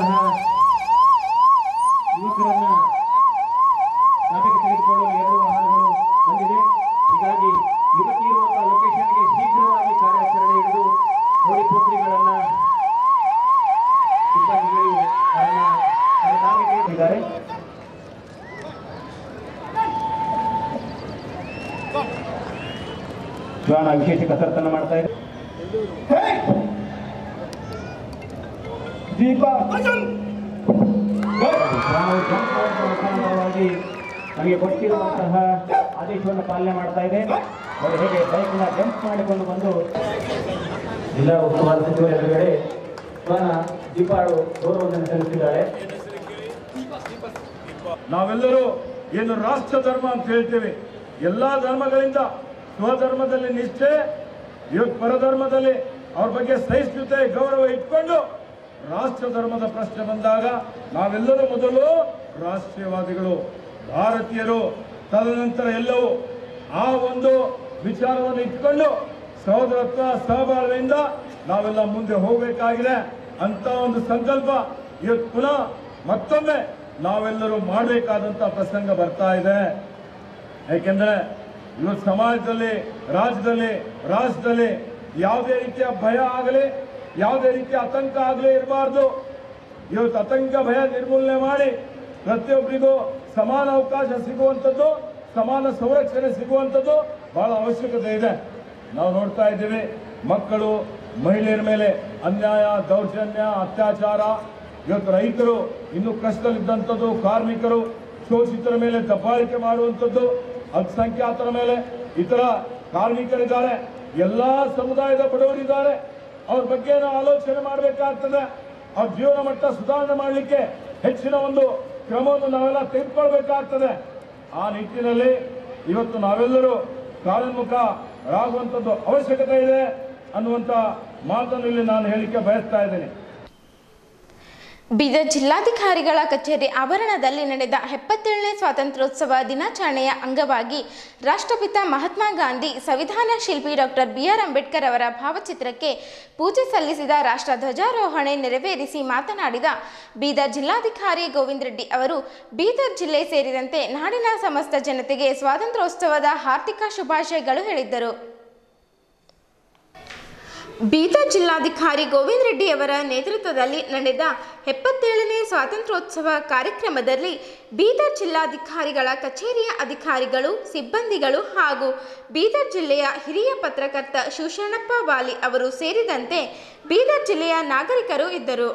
ಯುವಕರನ್ನ ತಾಟಕ್ಕೆ ತೆಗೆದುಕೊಳ್ಳಲು ಎರಡು ವಾಹನಗಳು ಬಂದಿದೆ. ಹೀಗಾಗಿ ಯುವತಿ ಇರುವಂತಹ ಲೊಕೇಶನ್ಗೆ ಶೀಘ್ರವಾಗಿ ಕಾರ್ಯಾಚರಣೆ ಹಿಡಿದು ನೋಡಿ ಪೋಖ್ರಿಗಳನ್ನ ಸಿಬ್ಬಂದಿಗಳು ಇದ್ದಾರೆ. ಶ್ವಾನ ವಿಶೇಷ ಕಸರತ್ತನ್ನು ಮಾಡ್ತಾ ಇದೆ. ದೀಪ ನಮಗೆ ಕೊಟ್ಟಿರುವಂತಹ ಆದೇಶವನ್ನು ಪಾಲನೆ ಮಾಡ್ತಾ ಇದೆ. ಅವರು ಹೇಗೆ ಬೈಕ್ನ ಜಂಪ್ ಮಾಡಿಕೊಂಡು ಬಂದು ಜಿಲ್ಲಾ ಉಸ್ತುವಾರಿ ಸಚಿವರ ಎದುರುಗಡೆ ಶ್ವಾನ ದೀಪಾಳು ಗೌರವವನ್ನು ಸಲ್ಲಿಸಿದ್ದಾರೆ. ನಾವೆಲ್ಲರೂ ಏನು ರಾಷ್ಟ್ರ ಧರ್ಮ ಅಂತ ಹೇಳ್ತೇವೆ, ಎಲ್ಲಾ ಧರ್ಮಗಳಿಂದ ಸ್ವಧರ್ಮದಲ್ಲಿ ನಿಷ್ಠೆ, ಇವತ್ತು ಪರಧರ್ಮದಲ್ಲಿ ಅವ್ರ ಬಗ್ಗೆ ಸಹಿಷ್ಣುತೆ ಗೌರವ ಇಟ್ಕೊಂಡು ರಾಷ್ಟ್ರ ಧರ್ಮದ ಪ್ರಶ್ನೆ ಬಂದಾಗ ನಾವೆಲ್ಲರೂ ಮೊದಲು ರಾಷ್ಟ್ರೀಯವಾದಿಗಳು, ಭಾರತೀಯರು, ತದನಂತರ ಎಲ್ಲವೂ ಆ ಒಂದು ವಿಚಾರವನ್ನು ಇಟ್ಕೊಂಡು ಸಹೋದರತ್ವ ಸಹಬಾಳ್ವೆಯಿಂದ ನಾವೆಲ್ಲ ಮುಂದೆ ಹೋಗಬೇಕಾಗಿದೆ ಅಂತ ಒಂದು ಸಂಕಲ್ಪ ಇವತ್ತು ಪುನಃ ಮತ್ತೊಮ್ಮೆ ನಾವೆಲ್ಲರೂ ಮಾಡಬೇಕಾದಂಥ ಪ್ರಸಂಗ ಬರ್ತಾ ಇದೆ. ಯಾಕೆಂದ್ರೆ ಇವತ್ತು ಸಮಾಜದಲ್ಲಿ, ರಾಜ್ಯದಲ್ಲಿ, ರಾಷ್ಟ್ರದಲ್ಲಿ ಯಾವುದೇ ರೀತಿಯ ಭಯ ಆಗಲಿ, ಯಾವುದೇ ರೀತಿಯ ಆತಂಕ ಆಗಲಿ ಇರಬಾರ್ದು. ಇವತ್ತು ಆತಂಕ ಭಯ ನಿರ್ಮೂಲನೆ ಮಾಡಿ ಪ್ರತಿಯೊಬ್ಬರಿಗೂ ಸಮಾನ ಅವಕಾಶ ಸಿಗುವಂಥದ್ದು, ಸಮಾನ ಸಂರಕ್ಷಣೆ ಸಿಗುವಂಥದ್ದು ಬಹಳ ಅವಶ್ಯಕತೆ ಇದೆ. ನಾವು ನೋಡ್ತಾ ಇದ್ದೀವಿ, ಮಕ್ಕಳು ಮಹಿಳೆಯರ ಮೇಲೆ ಅನ್ಯಾಯ, ದೌರ್ಜನ್ಯ, ಅತ್ಯಾಚಾರ. ಇವತ್ತು ರೈತರು ಇನ್ನೂ ಕಷ್ಟದಲ್ಲಿದ್ದಂಥದ್ದು, ಕಾರ್ಮಿಕರು, ಶೋಷಿತರ ಮೇಲೆ ದಬ್ಬಾಳಿಕೆ ಮಾಡುವಂಥದ್ದು, ಅಲ್ಪಸಂಖ್ಯಾತರ ಮೇಲೆ ಇತರ ಕಾರ್ಮಿಕರಿದ್ದಾರೆ, ಎಲ್ಲ ಸಮುದಾಯದ ಬಡವರಿದ್ದಾರೆ. ಅವ್ರ ಬಗ್ಗೆ ನಾವು ಆಲೋಚನೆ ಮಾಡಬೇಕಾಗ್ತದೆ. ಅವ್ರ ಜೀವನ ಮಟ್ಟ ಸುಧಾರಣೆ ಮಾಡಲಿಕ್ಕೆ ಹೆಚ್ಚಿನ ಒಂದು ಕ್ರಮವನ್ನು ನಾವೆಲ್ಲ ತೆಗೆದುಕೊಳ್ಬೇಕಾಗ್ತದೆ. ಆ ನಿಟ್ಟಿನಲ್ಲಿ ಇವತ್ತು ನಾವೆಲ್ಲರೂ ಕಾರ್ಯೋನ್ಮುಖರಾಗುವಂಥದ್ದು ಅವಶ್ಯಕತೆ ಇದೆ ಅನ್ನುವಂಥ ಮಾತನ್ನು ಇಲ್ಲಿ ನಾನು ಹೇಳಿಕೆ ಬಯಸ್ತಾ ಇದ್ದೇನೆ. ಬೀದರ್ ಜಿಲ್ಲಾಧಿಕಾರಿಗಳ ಕಚೇರಿ ಆವರಣದಲ್ಲಿ ನಡೆದ ಎಪ್ಪತ್ತೇಳನೇ ಸ್ವಾತಂತ್ರ್ಯೋತ್ಸವ ದಿನಾಚರಣೆಯ ಅಂಗವಾಗಿ ರಾಷ್ಟ್ರಪಿತ ಮಹಾತ್ಮ ಗಾಂಧಿ, ಸಂವಿಧಾನ ಶಿಲ್ಪಿ ಡಾಕ್ಟರ್ ಬಿ ಆರ್ ಅಂಬೇಡ್ಕರ್ ಅವರ ಭಾವಚಿತ್ರಕ್ಕೆ ಪೂಜೆ ಸಲ್ಲಿಸಿದ ರಾಷ್ಟ್ರ ಧ್ವಜಾರೋಹಣೆ ನೆರವೇರಿಸಿ ಮಾತನಾಡಿದ ಬೀದರ್ ಜಿಲ್ಲಾಧಿಕಾರಿ ಗೋವಿಂದ ರೆಡ್ಡಿ ಅವರು, ಬೀದರ್ ಜಿಲ್ಲೆ ಸೇರಿದಂತೆ ನಾಡಿನ ಸಮಸ್ತ ಜನತೆಗೆ ಸ್ವಾತಂತ್ರ್ಯೋತ್ಸವದ ಹಾರ್ದಿಕ ಶುಭಾಶಯಗಳು ಹೇಳಿದ್ದರು. ಬೀದರ್ ಜಿಲ್ಲಾಧಿಕಾರಿ ಗೋವಿಂದ ರೆಡ್ಡಿ ಅವರ ನೇತೃತ್ವದಲ್ಲಿ ನಡೆದ ಎಪ್ಪತ್ತೇಳನೇ ಸ್ವಾತಂತ್ರ್ಯೋತ್ಸವ ಕಾರ್ಯಕ್ರಮದಲ್ಲಿ ಬೀದರ್ ಜಿಲ್ಲಾಧಿಕಾರಿಗಳ ಕಚೇರಿಯ ಅಧಿಕಾರಿಗಳು, ಸಿಬ್ಬಂದಿಗಳು ಹಾಗೂ ಬೀದರ್ ಜಿಲ್ಲೆಯ ಹಿರಿಯ ಪತ್ರಕರ್ತ ಶಿವಶರಣಪ್ಪ ವಾಲಿ ಅವರು ಸೇರಿದಂತೆ ಬೀದರ್ ಜಿಲ್ಲೆಯ ನಾಗರಿಕರು ಇದ್ದರು.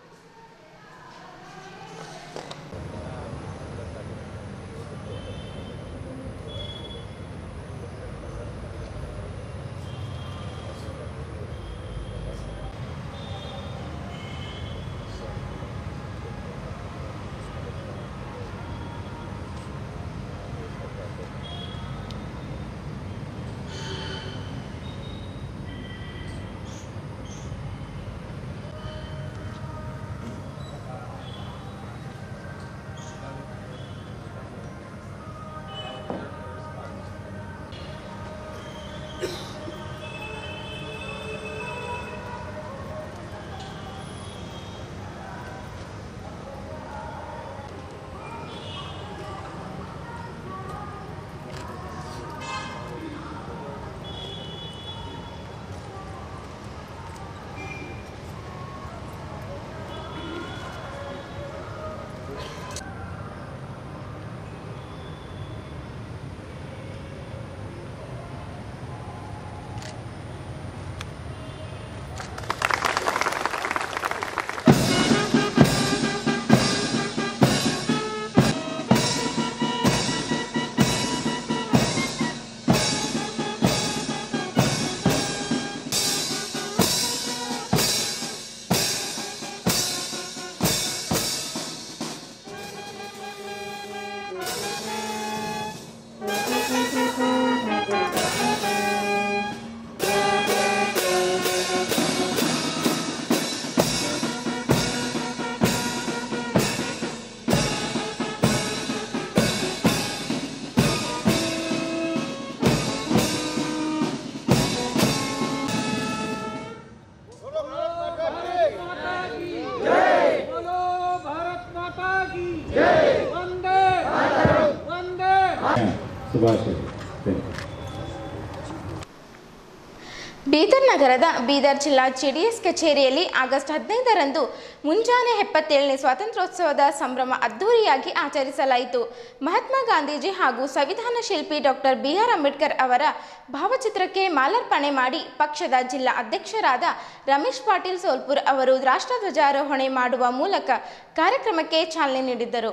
ಬೀದರ್ ನಗರದ ಬೀದರ್ ಜಿಲ್ಲಾ ಜೆಡಿಎಸ್ ಕಚೇರಿಯಲ್ಲಿ ಆಗಸ್ಟ್ ಹದಿನೈದರಂದು ಮುಂಜಾನೆ ಎಪ್ಪತ್ತೇಳನೇ ಸ್ವಾತಂತ್ರ್ಯೋತ್ಸವದ ಸಂಭ್ರಮ ಅದ್ದೂರಿಯಾಗಿ ಆಚರಿಸಲಾಯಿತು. ಮಹಾತ್ಮ ಗಾಂಧೀಜಿ ಹಾಗೂ ಸಂವಿಧಾನ ಶಿಲ್ಪಿ ಡಾಕ್ಟರ್ ಬಿ ಆರ್ ಅಂಬೇಡ್ಕರ್ ಅವರ ಭಾವಚಿತ್ರಕ್ಕೆ ಮಾಲಾರ್ಪಣೆ ಮಾಡಿ ಪಕ್ಷದ ಜಿಲ್ಲಾ ಅಧ್ಯಕ್ಷರಾದ ರಮೇಶ್ ಪಾಟೀಲ್ ಸೋಲ್ಪುರ್ ಅವರು ರಾಷ್ಟ್ರಧ್ವಜಾರೋಹಣೆ ಮಾಡುವ ಮೂಲಕ ಕಾರ್ಯಕ್ರಮಕ್ಕೆ ಚಾಲನೆ ನೀಡಿದರು.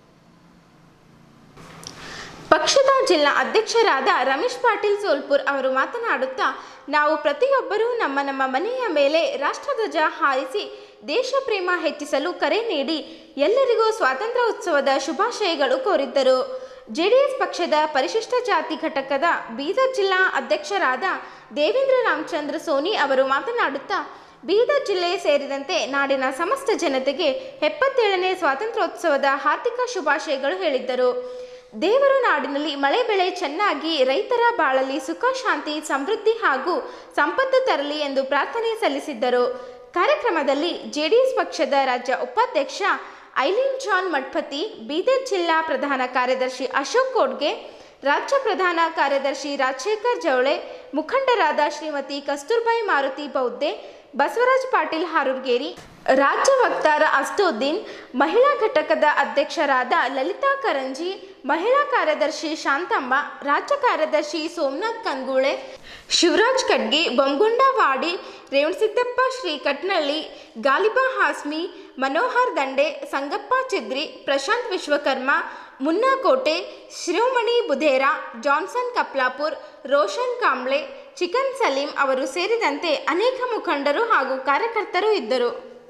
ಪಕ್ಷದ ಜಿಲ್ಲಾ ಅಧ್ಯಕ್ಷರಾದ ರಮೇಶ್ ಪಾಟೀಲ್ ಸೋಲ್ಪುರ್ ಅವರು ಮಾತನಾಡುತ್ತಾ, ನಾವು ಪ್ರತಿಯೊಬ್ಬರೂ ನಮ್ಮ ನಮ್ಮ ಮನೆಯ ಮೇಲೆ ರಾಷ್ಟ್ರಧ್ವಜ ಹಾರಿಸಿ ದೇಶ ಪ್ರೇಮ ಹೆಚ್ಚಿಸಲು ಕರೆ ನೀಡಿ ಎಲ್ಲರಿಗೂ ಸ್ವಾತಂತ್ರ್ಯ ಉತ್ಸವದ ಶುಭಾಶಯಗಳು ಕೋರಿದ್ದರು. ಜೆಡಿಎಸ್ ಪಕ್ಷದ ಪರಿಶಿಷ್ಟ ಜಾತಿ ಘಟಕದ ಬೀದರ್ ಜಿಲ್ಲಾ ಅಧ್ಯಕ್ಷರಾದ ದೇವೇಂದ್ರ ರಾಮಚಂದ್ರ ಸೋನಿ ಅವರು ಮಾತನಾಡುತ್ತಾ, ಬೀದರ್ ಜಿಲ್ಲೆ ಸೇರಿದಂತೆ ನಾಡಿನ ಸಮಸ್ತ ಜನತೆಗೆ ಎಪ್ಪತ್ತೇಳನೇ ಸ್ವಾತಂತ್ರ್ಯೋತ್ಸವದ ಹಾರ್ದಿಕ ಶುಭಾಶಯಗಳು ಹೇಳಿದ್ದರು. ದೇವರು ನಾಡಿನಲ್ಲಿ ಮಳೆ ಬೆಳೆ ಚೆನ್ನಾಗಿ ರೈತರ ಬಾಳಲ್ಲಿ ಸುಖ ಶಾಂತಿ ಸಮೃದ್ಧಿ ಹಾಗೂ ಸಂಪತ್ತು ತರಲಿ ಎಂದು ಪ್ರಾರ್ಥನೆ ಸಲ್ಲಿಸಿದ್ದರು. ಕಾರ್ಯಕ್ರಮದಲ್ಲಿ ಜೆಡಿಎಸ್ ಪಕ್ಷದ ರಾಜ್ಯ ಉಪಾಧ್ಯಕ್ಷ ಐಲಿನ್ ಜಾನ್ ಮಠಪತಿ, ಬೀದರ್ ಜಿಲ್ಲಾ ಪ್ರಧಾನ ಕಾರ್ಯದರ್ಶಿ ಅಶೋಕ್ ಕೋಡ್ಗೆ, ರಾಜ್ಯ ಪ್ರಧಾನ ಕಾರ್ಯದರ್ಶಿ ರಾಜಶೇಖರ್ ಜವಳೆ, ಮುಖಂಡರಾದ ಶ್ರೀಮತಿ ಕಸ್ತೂರ್ಬಾಯಿ ಮಾರುತಿ ಬೌದ್ಧೆ, ಬಸವರಾಜ್ ಪಾಟೀಲ್ ಹಾರೂರ್ಗೇರಿ, ರಾಜ್ಯ ವಕ್ತಾರ ಅಸ್ತುದ್ದೀನ್, ಮಹಿಳಾ ಘಟಕದ ಅಧ್ಯಕ್ಷರಾದ ಲಲಿತಾ ಕರಂಜಿ, ಮಹಿಳಾ ಕಾರ್ಯದರ್ಶಿ ಶಾಂತಮ್ಮ, ರಾಜ್ಯ ಕಾರ್ಯದರ್ಶಿ ಸೋಮನಾಥ್ ಕನ್ಗೂಳೆ, ಶಿವರಾಜ್ ಕಡ್ಗಿ, ಬೊಮ್ಮಗುಂಡವಾಡಿ, ರೇವಣಸಿದ್ದಪ್ಪ ಶ್ರೀ ಕಟ್ನಳ್ಳಿ, ಗಾಲಿಬಾ ಹಾಸ್ಮಿ, ಮನೋಹರ್ ದಂಡೆ, ಸಂಗಪ್ಪ ಚಿದ್ರಿ, ಪ್ರಶಾಂತ್ ವಿಶ್ವಕರ್ಮ, ಮುನ್ನಾ ಕೋಟೆ, ಶಿರೋಮಣಿ ಬುಧೇರಾ, ಜಾನ್ಸನ್ ಕಪ್ಲಾಪುರ್, ರೋಷನ್ ಕಾಂಬ್ಳೆ, ಚಿಕನ್ ಸಲೀಂ ಅವರು ಸೇರಿದಂತೆ ಅನೇಕ ಮುಖಂಡರು ಹಾಗೂ ಕಾರ್ಯಕರ್ತರು ಇದ್ದರು.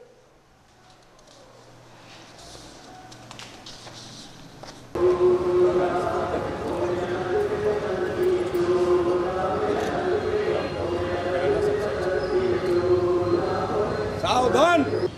सावधान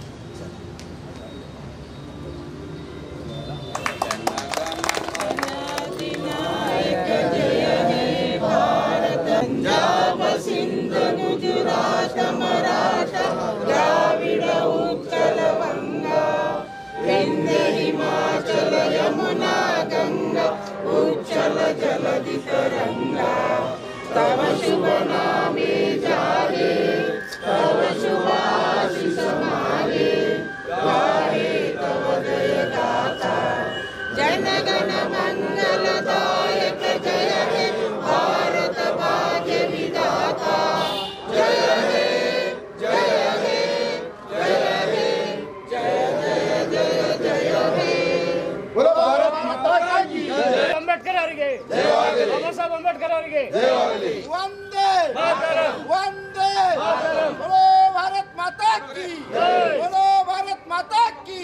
पंजाब सिंध गुजरात मराठा द्राविड उत्कल वंगा विंध्य हिमाचल यमुना गंगा उच्चल जलधि तरंगा तव शुभ नामे जागे तव शुभ आशीष मागे गाहे तव जय गाथा जन गण मंगलदायक जय हे भारत भाग्य विधाता जय हे जय हे जय हे जय जय जय जय हे बोलो भारत माता की जय अंबेडकर ಅವರಿಗೆ ಜಯವಾಗಲಿ ಬಾಬಾ ಸಾಹೇಬ್ ಅಂಬೇಡ್ಕರ್ ಅವರಿಗೆ ಜಯವಾಗಲಿ वंदे ಮಾತರಂ वंदे मातरम। बोलो भारत माता की बोलो भारत माता की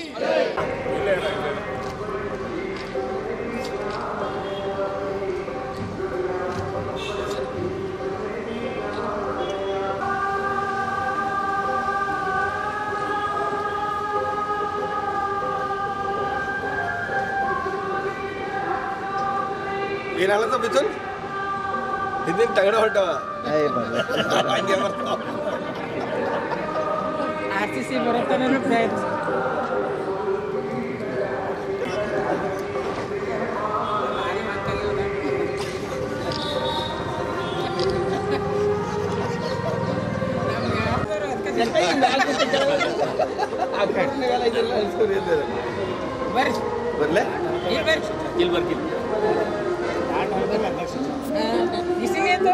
ಏನಾಗತ್ತ ಬಿಚ್ಚಲ್ ಹಿಂದಿನ ತಗಡ ಹೊಟ್ಟವ ಹಂಗೆ ಬರ್ತಾವ ಆರ್ ಸಿ ಸಿ ಬರುತ್ತಾನೆ ಪ್ರಯತ್ನ ಬರ್ಲೆ ಇಲ್ಲಿ ಬರ್ತೀನಿ ಇಸಿನೇತು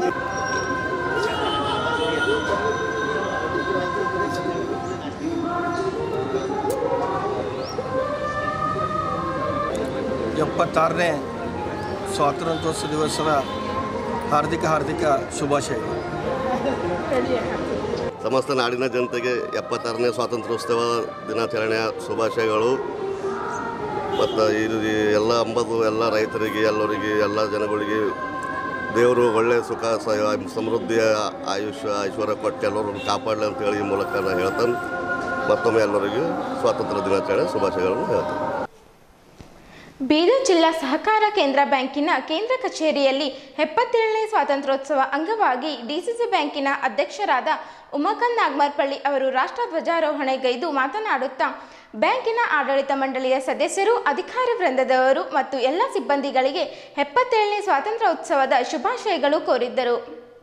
ಎಪ್ಪತ್ತಾರನೇ ಸ್ವಾತಂತ್ರ್ಯೋತ್ಸವ ದಿವಸದ ಹಾರ್ದಿಕ ಹಾರ್ದಿಕ ಶುಭಾಶಯಗಳು. ಸಮಸ್ತ ನಾಡಿನ ಜನತೆಗೆ ಎಪ್ಪತ್ತಾರನೇ ಸ್ವಾತಂತ್ರ್ಯೋತ್ಸವ ದಿನಾಚರಣೆಯ ಶುಭಾಶಯಗಳು. ಮತ್ತು ಇದು ಎಲ್ಲ ಅಂಬದು ಎಲ್ಲ ರೈತರಿಗೆ ಎಲ್ಲರಿಗೆ ಎಲ್ಲ ಜನಗಳಿಗೆ ದೇವರು ಒಳ್ಳೆಯ ಸುಖ ಸಮೃದ್ಧಿಯ ಆಯುಷ್ಯ ಐಶ್ವರ್ಯ ಕೊಟ್ಟು ಎಲ್ಲರೂ ಕಾಪಾಡಲಿ ಅಂತೇಳಿ ಈ ಮೂಲಕ ನಾನು ಹೇಳ್ತೇನೆ. ಮತ್ತೊಮ್ಮೆ ಎಲ್ಲರಿಗೂ ಸ್ವಾತಂತ್ರ್ಯ ದಿನಾಚರಣೆ ಶುಭಾಶಯಗಳನ್ನು ಹೇಳ್ತೇನೆ. ಬೀದರ್ ಜಿಲ್ಲಾ ಸಹಕಾರ ಕೇಂದ್ರ ಬ್ಯಾಂಕಿನ ಕೇಂದ್ರ ಕಚೇರಿಯಲ್ಲಿ ಎಪ್ಪತ್ತೇಳನೇ ಸ್ವಾತಂತ್ರ್ಯೋತ್ಸವ ಅಂಗವಾಗಿ ಡಿಸಿಸಿ ಬ್ಯಾಂಕಿನ ಅಧ್ಯಕ್ಷರಾದ ಉಮಾಕಾಂತ್ ನಾಗಮರ್ಪಳ್ಳಿ ಅವರು ರಾಷ್ಟ್ರ ಧ್ವಜಾರೋಹಣೆಗೈದು ಮಾತನಾಡುತ್ತಾ ಬ್ಯಾಂಕಿನ ಆಡಳಿತ ಮಂಡಳಿಯ ಸದಸ್ಯರು, ಅಧಿಕಾರಿ ವೃಂದದವರು ಮತ್ತು ಎಲ್ಲ ಸಿಬ್ಬಂದಿಗಳಿಗೆ ಎಪ್ಪತ್ತೇಳನೇ ಸ್ವಾತಂತ್ರ್ಯೋತ್ಸವದ ಶುಭಾಶಯಗಳು ಕೋರಿದ್ದರು.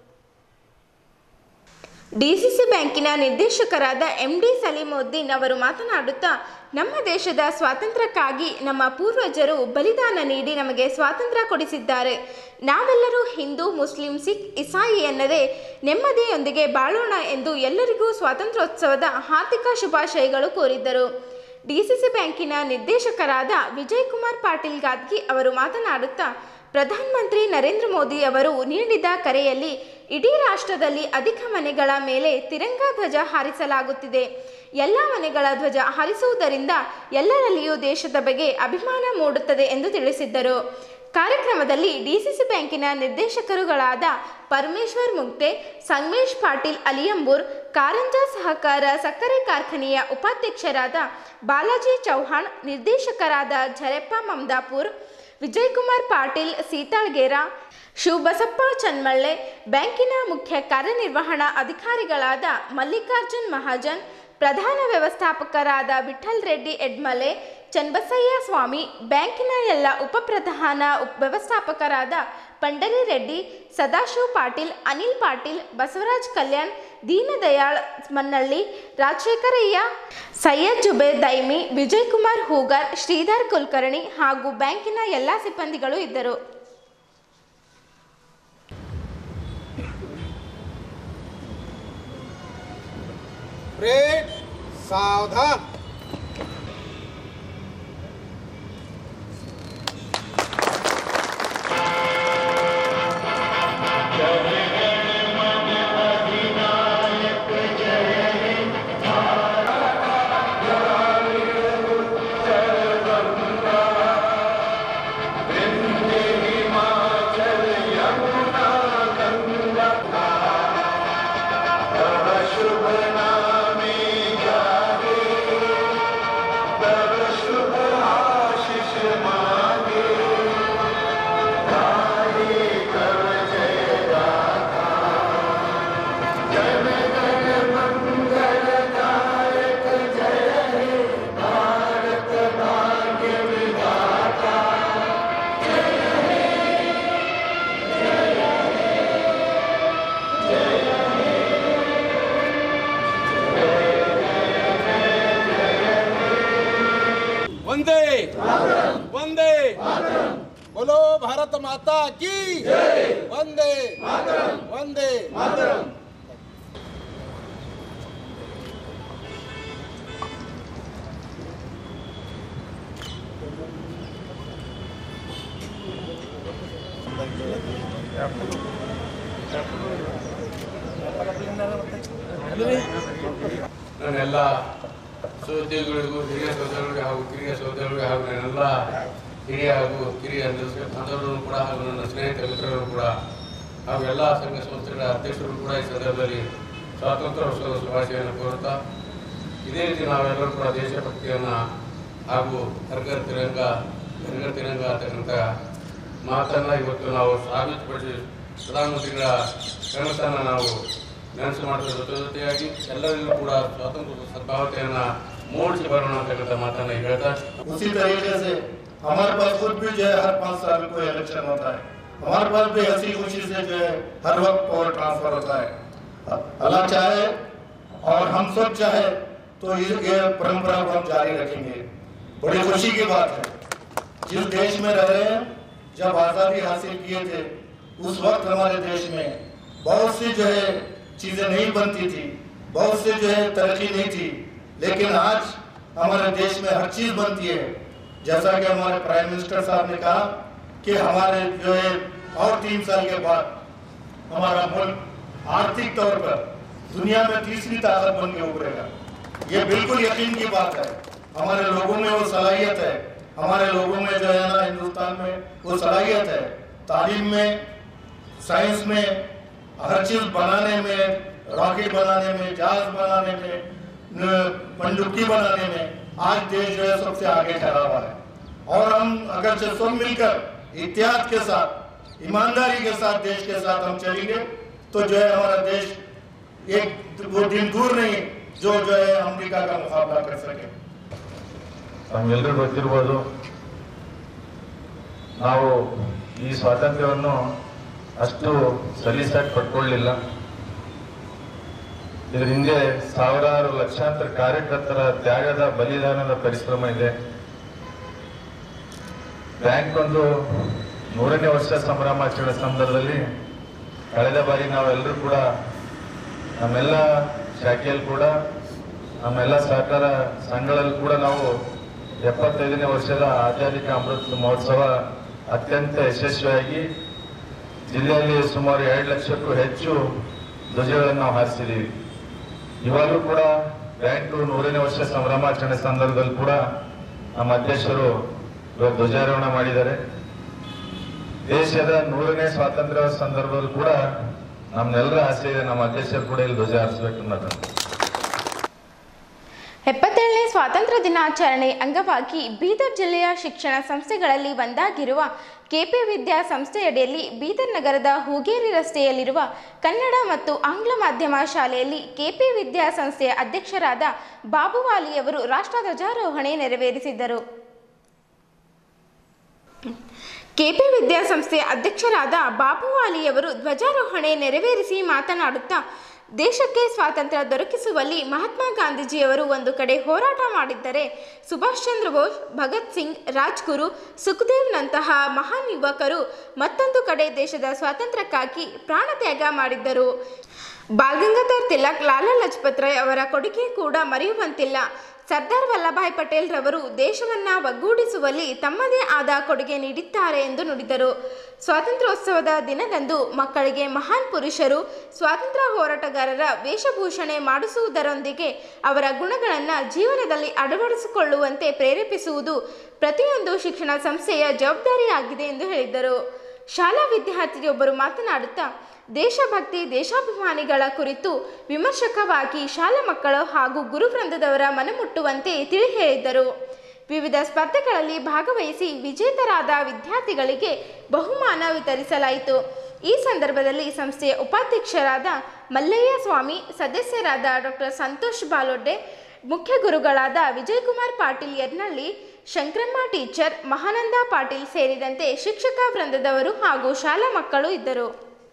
ಡಿಸಿಸಿ ಬ್ಯಾಂಕಿನ ನಿರ್ದೇಶಕರಾದ ಎಂ ಡಿ ಸಲೀಮುದ್ದೀನ್ ಅವರು ಮಾತನಾಡುತ್ತಾ, ನಮ್ಮ ದೇಶದ ಸ್ವಾತಂತ್ರ್ಯಕ್ಕಾಗಿ ನಮ್ಮ ಪೂರ್ವಜರು ಬಲಿದಾನ ನೀಡಿ ನಮಗೆ ಸ್ವಾತಂತ್ರ್ಯ ಕೊಡಿಸಿದ್ದಾರೆ. ನಾವೆಲ್ಲರೂ ಹಿಂದೂ, ಮುಸ್ಲಿಂ, ಸಿಖ್, ಇಸಾಯಿ ಎನ್ನದೇ ನೆಮ್ಮದಿಯೊಂದಿಗೆ ಬಾಳೋಣ ಎಂದು ಎಲ್ಲರಿಗೂ ಸ್ವಾತಂತ್ರ್ಯೋತ್ಸವದ ಹಾರ್ದಿಕ ಶುಭಾಶಯಗಳು ಕೋರಿದ್ದರು. ಡಿಸಿಸಿ ಬ್ಯಾಂಕಿನ ನಿರ್ದೇಶಕರಾದ ವಿಜಯ್ ಕುಮಾರ್ ಪಾಟೀಲ್ ಗಾದ್ಗಿ ಅವರು ಮಾತನಾಡುತ್ತಾ, ಪ್ರಧಾನಮಂತ್ರಿ ನರೇಂದ್ರ ಮೋದಿ ಅವರು ನೀಡಿದ ಕರೆಯಲ್ಲಿ ಇಡೀ ರಾಷ್ಟ್ರದಲ್ಲಿ ಅಧಿಕ ಮನೆಗಳ ಮೇಲೆ ತಿರಂಗ ಧ್ವಜ ಹಾರಿಸಲಾಗುತ್ತಿದೆ. ಎಲ್ಲ ಮನೆಗಳ ಧ್ವಜ ಹಾರಿಸುವುದರಿಂದ ಎಲ್ಲರಲ್ಲಿಯೂ ದೇಶದ ಬಗ್ಗೆ ಅಭಿಮಾನ ಮೂಡುತ್ತದೆ ಎಂದು ತಿಳಿಸಿದ್ದರು. ಕಾರ್ಯಕ್ರಮದಲ್ಲಿ ಡಿಸಿಸಿ ಬ್ಯಾಂಕಿನ ನಿರ್ದೇಶಕರುಗಳಾದ ಪರಮೇಶ್ವರ್ ಮುಗ್ಟೆ, ಸಂಗಮೇಶ್ ಪಾಟೀಲ್ ಅಲಿಯಂಬೂರ್, ಕಾರಂಜ ಸಹಕಾರ ಸಕ್ಕರೆ ಕಾರ್ಖಾನೆಯ ಉಪಾಧ್ಯಕ್ಷರಾದ ಬಾಲಾಜಿ ಚೌಹಾಣ್, ನಿರ್ದೇಶಕರಾದ ಝರೆಪ್ಪ ಮಮದಾಪುರ್, ವಿಜಯಕುಮಾರ್ ಪಾಟೀಲ್ ಸೀತಾಳ್ಗೇರ, ಶಿವಬಸಪ್ಪ ಚನ್ಮಳ್ಳೆ, ಬ್ಯಾಂಕಿನ ಮುಖ್ಯ ಕಾರ್ಯನಿರ್ವಹಣಾ ಅಧಿಕಾರಿಗಳಾದ ಮಲ್ಲಿಕಾರ್ಜುನ್ ಮಹಾಜನ್, ಪ್ರಧಾನ ವ್ಯವಸ್ಥಾಪಕರಾದ ವಿಠಲ್ ರೆಡ್ಡಿ ಎಡ್ಮಲೆ, ಚನ್ನಬಸಯ್ಯ ಸ್ವಾಮಿ, ಬ್ಯಾಂಕಿನ ಎಲ್ಲ ಉಪಪ್ರಧಾನ ವ್ಯವಸ್ಥಾಪಕರಾದ ಪಂಡರಿ ರೆಡ್ಡಿ, ಸದಾಶಿವ್ ಪಾಟೀಲ್, ಅನಿಲ್ ಪಾಟೀಲ್, ಬಸವರಾಜ್ ಕಲ್ಯಾಣ್, ದೀನದಯಾಳ್ ಮನ್ನಳ್ಳಿ, ರಾಜಶೇಖರಯ್ಯ, ಸೈಯದ್ ಜುಬೇರ್ ದೈಮಿ, ವಿಜಯ್ ಕುಮಾರ್ ಹೂಗಾರ್, ಶ್ರೀಧರ್ ಕುಲಕರ್ಣಿ ಹಾಗೂ ಬ್ಯಾಂಕಿನ ಎಲ್ಲ ಸಿಬ್ಬಂದಿಗಳು ಇದ್ದರು. सावधान। वंदे वंदे बोलो भारत माता की वंदे वंदे ನನ್ನೆಲ್ಲ ಸಹೋದ್ಯೋಗಿಗಳಿಗೂ ಹಿರಿಯ ಸಹೋದರರಿಗೆ ಹಾಗೂ ಕಿರಿಯ ಸಹೋದರರಿಗೆ ಹಾಗೂ ನನ್ನೆಲ್ಲ ಹಿರಿಯ ಹಾಗೂ ಕಿರಿಯ ಬಾಂಧವರನ್ನು ಕೂಡ ಹಾಗೂ ನನ್ನ ಸ್ನೇಹಿತ ಮಿತ್ರರು ಕೂಡ ಹಾಗೂ ಎಲ್ಲ ಸಂಘ ಸಂಸ್ಥೆಗಳ ಅಧ್ಯಕ್ಷರು ಕೂಡ ಈ ಸಂದರ್ಭದಲ್ಲಿ ಸ್ವಾತಂತ್ರ್ಯೋತ್ಸವದ ಶುಭಾಶಯವನ್ನು ಕೋರುತ್ತಾ ಇದೇ ರೀತಿ ನಾವೆಲ್ಲರೂ ಕೂಡ ದೇಶಭಕ್ತಿಯನ್ನು ಹಾಗೂ ಹರ್ಗರ್ ತಿರಂಗ ಹರ್ಗರ್ ತಿರಂಗ ಅಂತಕ್ಕಂಥ ಮಾತನ್ನು ಇವತ್ತು ನಾವು ಸಾಬೀತುಪಡಿಸಿ ಪ್ರಧಾನಮಂತ್ರಿಗಳ ಕನಸನ್ನು ನಾವು ನೆನಸು ಮಾಡುವ ಜೊತೆ ಜೊತೆಯಾಗಿ ಎಲ್ಲರಿಗೂ ಕೂಡ ಸ್ವಾತಂತ್ರ್ಯ ಸದ್ಭಾವತೆಯನ್ನು ಮೂಡಿಸಿ ಬರೋಣ ಅಂತಕ್ಕಂಥ ಮಾತನ್ನು ಹೇಳ್ತಾ उसी तरीके से हमारे पास खुद भी जो है हर पाँच साल में कोई इलेक्शन होता है, हमारे पास भी हंसी खुशी से जो है हर वक्त पावर ट्रांसफर होता है। अल्लाह चाहे और हम सब चाहे तो ये परंपरा को हम जारी रखेंगे। बड़ी खुशी की बात है, जिस देश में रह रहे हैं, जब आज़ादी हासिल किए थे उस वक्त हमारे देश में बहुत सी जो है चीज़ें नहीं बनती थी, बहुत सी जो है तरक्की नहीं थी, लेकिन आज हमारे देश में हर चीज़ बनती है। जैसा कि हमारे प्राइम मिनिस्टर साहब ने कहा कि हमारे जो है और तीन साल के बाद हमारा मुल्क आर्थिक तौर पर दुनिया में तीसरी ताकत बन के उभरेगा। ये बिल्कुल यकीन की बात है। हमारे लोगों में वो सलाहियत है, हमारे लोगों में जो है ना हिंदुस्तान में वो सलाहियत है, तालीम में, साइंस में, हर चीज़ बनाने में, रॉकेट बनाने में, जहाज बनाने में, पनडुब्बी बनाने में आज देश जो है सबसे आगे ठहरा हुआ है। और हम अगर सब मिलकर इतिहाद के साथ, ईमानदारी के साथ देश के साथ हम चलेंगे तो जो है हमारा देश एक वो दिन दूर नहीं जो जो है अमेरिका का मुकाबला कर सके। ನಮ್ಗೆಲ್ಲರಿಗೂ ಗೊತ್ತಿರ್ಬೋದು, ನಾವು ಈ ಸ್ವಾತಂತ್ರ್ಯವನ್ನು ಅಷ್ಟು ಸಲೀಸಾಗಿ ಪಡ್ಕೊಳ್ಳಲಿಲ್ಲ. ಇದರ ಹಿಂದೆ ಸಾವಿರಾರು ಲಕ್ಷಾಂತರ ಕಾರ್ಯಕರ್ತರ ತ್ಯಾಗದ ಬಲಿದಾನದ ಪರಿಶ್ರಮ ಇದೆ. ಬ್ಯಾಂಕ್ ಒಂದು ನೂರನೇ ವರ್ಷ ಸಂಭ್ರಮಾಚರಣೆ ಸಂದರ್ಭದಲ್ಲಿ ಕಳೆದ ಬಾರಿ ನಾವೆಲ್ಲರೂ ಕೂಡ ನಮ್ಮೆಲ್ಲ ಶಾಖೆಯಲ್ಲಿ ಕೂಡ ನಮ್ಮೆಲ್ಲ ಸಹಕಾರ ಸಂಘಗಳಲ್ಲಿ ಕೂಡ ನಾವು ಎಪ್ಪತ್ತೈದನೇ ವರ್ಷದ ಆಜಾದಿ ಕಾ ಅಮೃತ ಮಹೋತ್ಸವ ಅತ್ಯಂತ ಯಶಸ್ವಿಯಾಗಿ ಜಿಲ್ಲೆಯಲ್ಲಿ ಸುಮಾರು ಎರಡು ಲಕ್ಷಕ್ಕೂ ಹೆಚ್ಚು ಧ್ವಜಗಳನ್ನು ನಾವು ಹಾರಿಸಿದ್ದೀವಿ. ಇವಾಗಲೂ ಕೂಡ ಬ್ಯಾಂಕ್ ನೂರನೇ ವರ್ಷ ಸಂಭ್ರಮಾಚರಣೆ ಸಂದರ್ಭದಲ್ಲಿ ಕೂಡ ನಮ್ಮ ಅಧ್ಯಕ್ಷರು ಧ್ವಜಾರೋಹಣ ಮಾಡಿದ್ದಾರೆ. ದೇಶದ ನೂರನೇ ಸ್ವಾತಂತ್ರ್ಯ ಸಂದರ್ಭದಲ್ಲಿ ಕೂಡ ನಮ್ಮೆಲ್ಲರ ಆಸೆ ಇದೆ, ನಮ್ಮ ಅಧ್ಯಕ್ಷರು ಕೂಡ ಇಲ್ಲಿ ಧ್ವಜ ಹಾರಿಸಬೇಕು ಅನ್ನೋದು. ಎಪ್ಪತ್ತೇಳನೇ ಸ್ವಾತಂತ್ರ್ಯ ದಿನಾಚರಣೆ ಅಂಗವಾಗಿ ಬೀದರ್ ಜಿಲ್ಲೆಯ ಶಿಕ್ಷಣ ಸಂಸ್ಥೆಗಳಲ್ಲಿ ಒಂದಾಗಿರುವ ಕೆಪಿ ವಿದ್ಯಾ ಸಂಸ್ಥೆಯಡಿಯಲ್ಲಿ ಬೀದರ್ ನಗರದ ಹೂಗೇರಿ ರಸ್ತೆಯಲ್ಲಿರುವ ಕನ್ನಡ ಮತ್ತು ಆಂಗ್ಲ ಮಾಧ್ಯಮ ಶಾಲೆಯಲ್ಲಿ ಕೆಪಿ ವಿದ್ಯಾ ಸಂಸ್ಥೆಯ ಅಧ್ಯಕ್ಷರಾದ ಬಾಬುವಾಲಿಯವರು ರಾಷ್ಟ್ರ ಧ್ವಜಾರೋಹಣೆ ನೆರವೇರಿಸಿದರು. ಕೆಪಿ ವಿದ್ಯಾಸಂಸ್ಥೆ ಅಧ್ಯಕ್ಷರಾದ ಬಾಬುವಾಲಿಯವರು ಧ್ವಜಾರೋಹಣೆ ನೆರವೇರಿಸಿ ಮಾತನಾಡುತ್ತಾ, ದೇಶಕ್ಕೆ ಸ್ವಾತಂತ್ರ್ಯ ದೊರಕಿಸುವಲ್ಲಿ ಮಹಾತ್ಮ ಗಾಂಧೀಜಿಯವರು ಒಂದು ಕಡೆ ಹೋರಾಟ ಮಾಡಿದ್ದರೆ, ಸುಭಾಷ್ ಚಂದ್ರ ಬೋಸ್, ಭಗತ್ ಸಿಂಗ್, ರಾಜ್ಗುರು, ಸುಖದೇವ್ನಂತಹ ಮಹಾನ್ ಯುವಕರು ಮತ್ತೊಂದು ಕಡೆ ದೇಶದ ಸ್ವಾತಂತ್ರ್ಯಕ್ಕಾಗಿ ಪ್ರಾಣತ್ಯಾಗ ಮಾಡಿದ್ದರು. ಬಾಲ್ ಗಂಗಾಧರ್ ತಿಲಕ್, ಲಾಲಾ ಲಜಪತ್ ರಾಯ್ ಅವರ ಕೊಡುಗೆ ಕೂಡ ಮರೆಯುವಂತಿಲ್ಲ. ಸರ್ದಾರ್ ವಲ್ಲಭಾಯ್ ಪಟೇಲ್ ರವರು ದೇಶವನ್ನು ಒಗ್ಗೂಡಿಸುವಲ್ಲಿ ತಮ್ಮದೇ ಆದ ಕೊಡುಗೆ ನೀಡಿದ್ದಾರೆ ಎಂದು ನುಡಿದರು. ಸ್ವಾತಂತ್ರ್ಯೋತ್ಸವದ ದಿನದಂದು ಮಕ್ಕಳಿಗೆ ಮಹಾನ್ ಪುರುಷರು, ಸ್ವಾತಂತ್ರ್ಯ ಹೋರಾಟಗಾರರ ವೇಷಭೂಷಣೆ ಮಾಡಿಸುವುದರೊಂದಿಗೆ ಅವರ ಗುಣಗಳನ್ನು ಜೀವನದಲ್ಲಿ ಅಳವಡಿಸಿಕೊಳ್ಳುವಂತೆ ಪ್ರೇರೇಪಿಸುವುದು ಪ್ರತಿಯೊಂದು ಶಿಕ್ಷಣ ಸಂಸ್ಥೆಯ ಜವಾಬ್ದಾರಿಯಾಗಿದೆ ಎಂದು ಹೇಳಿದರು. ಶಾಲಾ ವಿದ್ಯಾರ್ಥಿಯೊಬ್ಬರು ಮಾತನಾಡುತ್ತಾ, ದೇಶಭಕ್ತಿ, ದೇಶಾಭಿಮಾನಿಗಳ ಕುರಿತು ವಿಮರ್ಶಕವಾಗಿ ಶಾಲಾ ಮಕ್ಕಳು ಹಾಗೂ ಗುರುವೃಂದದವರ ಮನಮುಟ್ಟುವಂತೆ ತಿಳಿ ಹೇಳಿದ್ದರು. ವಿವಿಧ ಸ್ಪರ್ಧೆಗಳಲ್ಲಿ ಭಾಗವಹಿಸಿ ವಿಜೇತರಾದ ವಿದ್ಯಾರ್ಥಿಗಳಿಗೆ ಬಹುಮಾನ ವಿತರಿಸಲಾಯಿತು. ಈ ಸಂದರ್ಭದಲ್ಲಿ ಸಂಸ್ಥೆಯ ಉಪಾಧ್ಯಕ್ಷರಾದ ಮಲ್ಲಯ್ಯ ಸ್ವಾಮಿ, ಸದಸ್ಯರಾದ ಡಾಕ್ಟರ್ ಸಂತೋಷ್ ಬಾಲೊಡ್ಡೆ, ಮುಖ್ಯ ಗುರುಗಳಾದ ವಿಜಯಕುಮಾರ್ ಪಾಟೀಲ್ ಯರ್ನಳ್ಳಿ, ಶಂಕರಮ್ಮ ಟೀಚರ್, ಮಹಾನಂದ ಪಾಟೀಲ್ ಸೇರಿದಂತೆ ಶಿಕ್ಷಕ ವೃಂದದವರು ಹಾಗೂ ಶಾಲಾ ಮಕ್ಕಳು ಇದ್ದರು.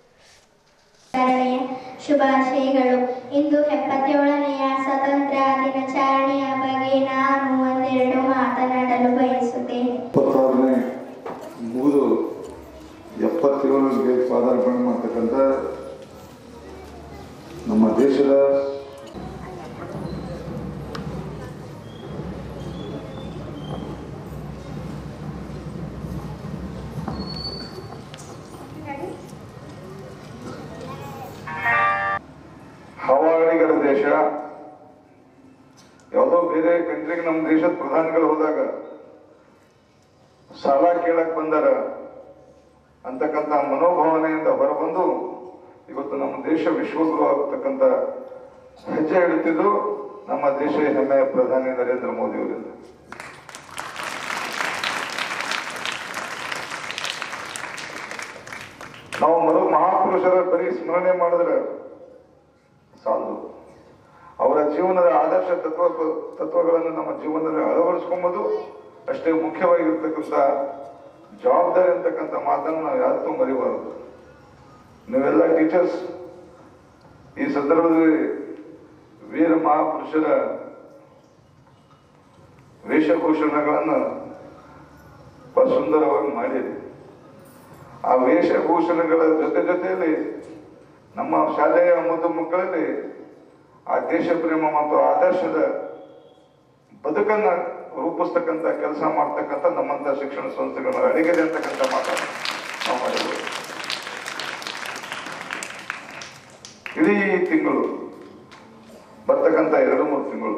ಶುಭಾಶಯಗಳು. ಇಂದು ಎಪ್ಪತ್ತೇಳನೆಯ ಸ್ವಾತಂತ್ರ್ಯ ದಿನಾಚರಣೆಯ ಬಗ್ಗೆ ನಾನು ಒಂದೆರಡು ಮಾತನಾಡಲು ಬಯಸುತ್ತೇನೆ. ಎಪ್ಪತ್ತಾರನೇ ಮುಗಿದು ಎಪ್ಪತ್ತೇಳರಿಗೆ ಪಾದಾರ್ಪಣೆ ಮಾಡ್ತಕ್ಕಂಥ ನಮ್ಮ ದೇಶದ ಹವಾಳಿಗರ ದೇಶ. ಯಾವುದೋ ಬೇರೆ ಕಂಟ್ರಿಗೆ ನಮ್ಮ ದೇಶದ ಪ್ರಧಾನಿಗಳು ಹೋದಾಗ ಸಾಲ ಕೇಳಕ್ ಬಂದಾರ ಅಂತಕ್ಕಂಥ ಮನೋಭಾವನೆಯಿಂದ ಹೊರಬಂದು ಇವತ್ತು ನಮ್ಮ ದೇಶ ವಿಶ್ವಗುರು ಆಗತಕ್ಕಂಥ ಹೆಜ್ಜೆ ಇಡುತ್ತಿದ್ದು ನಮ್ಮ ದೇಶ ಹೆಮ್ಮೆಯ ಪ್ರಧಾನಿ ನರೇಂದ್ರ ಮೋದಿ ಅವರಿಂದ. ನಾವು ಮರು ಮಹಾಪುರುಷರ ಬರೀ ಸ್ಮರಣೆ ಮಾಡಿದ್ರೆ ಸಾಲದು. ಅವರ ಜೀವನದ ಆದರ್ಶ ತತ್ವ ತತ್ವಗಳನ್ನು ನಮ್ಮ ಜೀವನದಲ್ಲಿ ಅಳವಡಿಸ್ಕೊಂಬೋದು ಅಷ್ಟೇ ಮುಖ್ಯವಾಗಿರ್ತಕ್ಕಂಥ ಜವಾಬ್ದಾರಿ ಅಂತಕ್ಕಂಥ ಮಾತನ್ನು ನಾವು ಯಾವತ್ತೂ ಮರಿಬಾರದು. ನೀವೆಲ್ಲ ಟೀಚರ್ಸ್ ಈ ಸಂದರ್ಭದಲ್ಲಿ ವೀರ ಮಹಾಪುರುಷರ ವೇಷಭೂಷಣಗಳನ್ನು ಸುಂದರವಾಗಿ ಮಾಡಿರಿ. ಆ ವೇಷಭೂಷಣಗಳ ಜೊತೆ ಜೊತೆಯಲ್ಲಿ ನಮ್ಮ ಶಾಲೆಯ ಮುದ್ದು ಮಕ್ಕಳಲ್ಲಿ ಆ ದೇಶ ಪ್ರೇಮ ಮತ್ತು ಆದರ್ಶದ ಬದುಕನ್ನ ರೂಪಿಸ್ತಕ್ಕಂಥ ಕೆಲಸ ಮಾಡ್ತಕ್ಕಂಥ ನಮ್ಮಂತ ಶಿಕ್ಷಣ ಸಂಸ್ಥೆಗಳ ಅಡಿಗೆದೆ ಅಂತಕ್ಕಂಥ ಮಾತನ್ನು ನಾವು ಮಾಡಿದ್ದೇವೆ. ಇಡೀ ತಿಂಗಳು ಬರ್ತಕ್ಕಂಥ ಎರಡು ಮೂರು ತಿಂಗಳು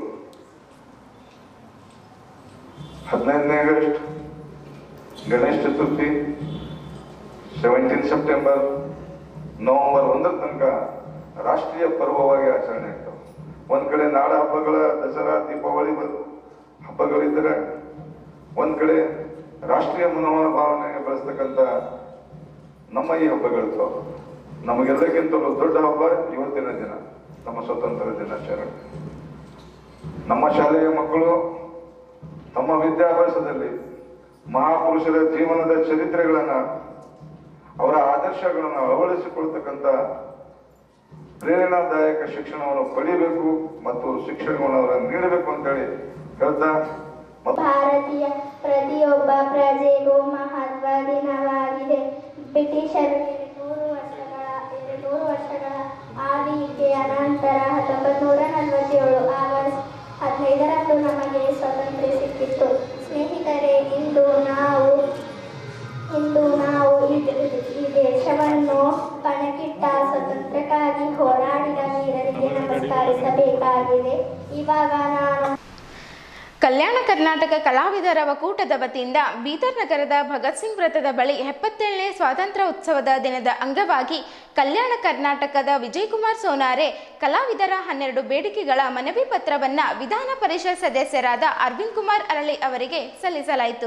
ಹದಿನೈದನೇ August, Ganesha Chaturthi, seventeen September, November ಒಂದರ ತನಕ ರಾಷ್ಟ್ರೀಯ ಪರ್ವವಾಗಿ ಆಚರಣೆ ಆಗ್ತವೆ. ಒಂದ್ ಕಡೆ ನಾಡ ಹಬ್ಬಗಳ ದಸರಾ, ದೀಪಾವಳಿ ಹಬ್ಬಗಳಿದ್ದರೆ ಒಂದ್ ಕಡೆ ರಾಷ್ಟ್ರೀಯ ಮನೋಭಾವನೆ ಬೆಳೆಸ್ತಕ್ಕಂಥ ನಮ್ಮ ಈ ಹಬ್ಬಗಳಿರ್ತಾವ. ನಮಗೆಲ್ಲಕ್ಕಿಂತಲೂ ದೊಡ್ಡ ಹಬ್ಬ ಇವತ್ತಿನ ದಿನ, ನಮ್ಮ ಸ್ವತಂತ್ರ ದಿನಾಚರಣೆ. ನಮ್ಮ ಶಾಲೆಯ ಮಕ್ಕಳು ತಮ್ಮ ವಿದ್ಯಾಭ್ಯಾಸದಲ್ಲಿ ಮಹಾಪುರುಷರ ಜೀವನದ ಚರಿತ್ರೆಗಳನ್ನ, ಅವರ ಆದರ್ಶಗಳನ್ನು ಅಳವಡಿಸಿಕೊಳ್ತಕ್ಕಂಥ ಪ್ರೇರಣಾದಾಯಕ ಶಿಕ್ಷಣವನ್ನು ಪಡಿಬೇಕು ಮತ್ತು ಶಿಕ್ಷಣವನ್ನು ಅವರನ್ನು ನೀಡಬೇಕು ಅಂತೇಳಿ ಹೇಳ್ತಾ, ಭಾರತೀಯ ಪ್ರತಿಯೊಬ್ಬ ಪ್ರಜೆಗೂ ಮಹತ್ವ ದಿನವಾಗಿದೆ. ಬ್ರಿಟಿಷರು ಎರಡ್ನೂರು ವರ್ಷಗಳ ಎರಡ್ನೂರು ವರ್ಷಗಳ ಆಳ್ವಿಕೆಯ ನಂತರ ಹತ್ತೊಂಬತ್ತು ನೂರ ನಲವತ್ತೇಳು ಆಗಸ್ಟ್ ಹದಿನೈದರಂದು ನಮಗೆ ಸ್ವಾತಂತ್ರ್ಯ ಸಿಕ್ಕಿತ್ತು. ಸ್ನೇಹಿತರೆ, ಇಂದು ನಾವು ಇಂದು ನಾವು ಈ ದೇಶವನ್ನು ಪಣಕ್ಕಿಟ್ಟ ಸ್ವಾತಂತ್ರ್ಯಕ್ಕಾಗಿ ಹೋರಾಡಿದ ವೀರರಿಗೆ ನಮಸ್ಕರಿಸಬೇಕಾಗಿದೆ. ಇವಾಗ ನಾನು ಕಲ್ಯಾಣ ಕರ್ನಾಟಕ ಕಲಾವಿದರ ಒಕ್ಕೂಟದ ವತಿಯಿಂದ ಬೀದರ್ ನಗರದ ಭಗತ್ ಸಿಂಗ್ ವೃತ್ತದ ಬಳಿ ಎಪ್ಪತ್ತೇಳನೇ ಸ್ವಾತಂತ್ರ್ಯ ಉತ್ಸವದ ದಿನದ ಅಂಗವಾಗಿ ಕಲ್ಯಾಣ ಕರ್ನಾಟಕದ ವಿಜಯಕುಮಾರ್ ಸೋನಾರೆ ಕಲಾವಿದರ ಹನ್ನೆರಡು ಬೇಡಿಕೆಗಳ ಮನವಿ ಪತ್ರವನ್ನು ವಿಧಾನ ಪರಿಷತ್ ಸದಸ್ಯರಾದ ಅರವಿಂದ್ ಕುಮಾರ್ ಅರಳಿ ಅವರಿಗೆ ಸಲ್ಲಿಸಲಾಯಿತು.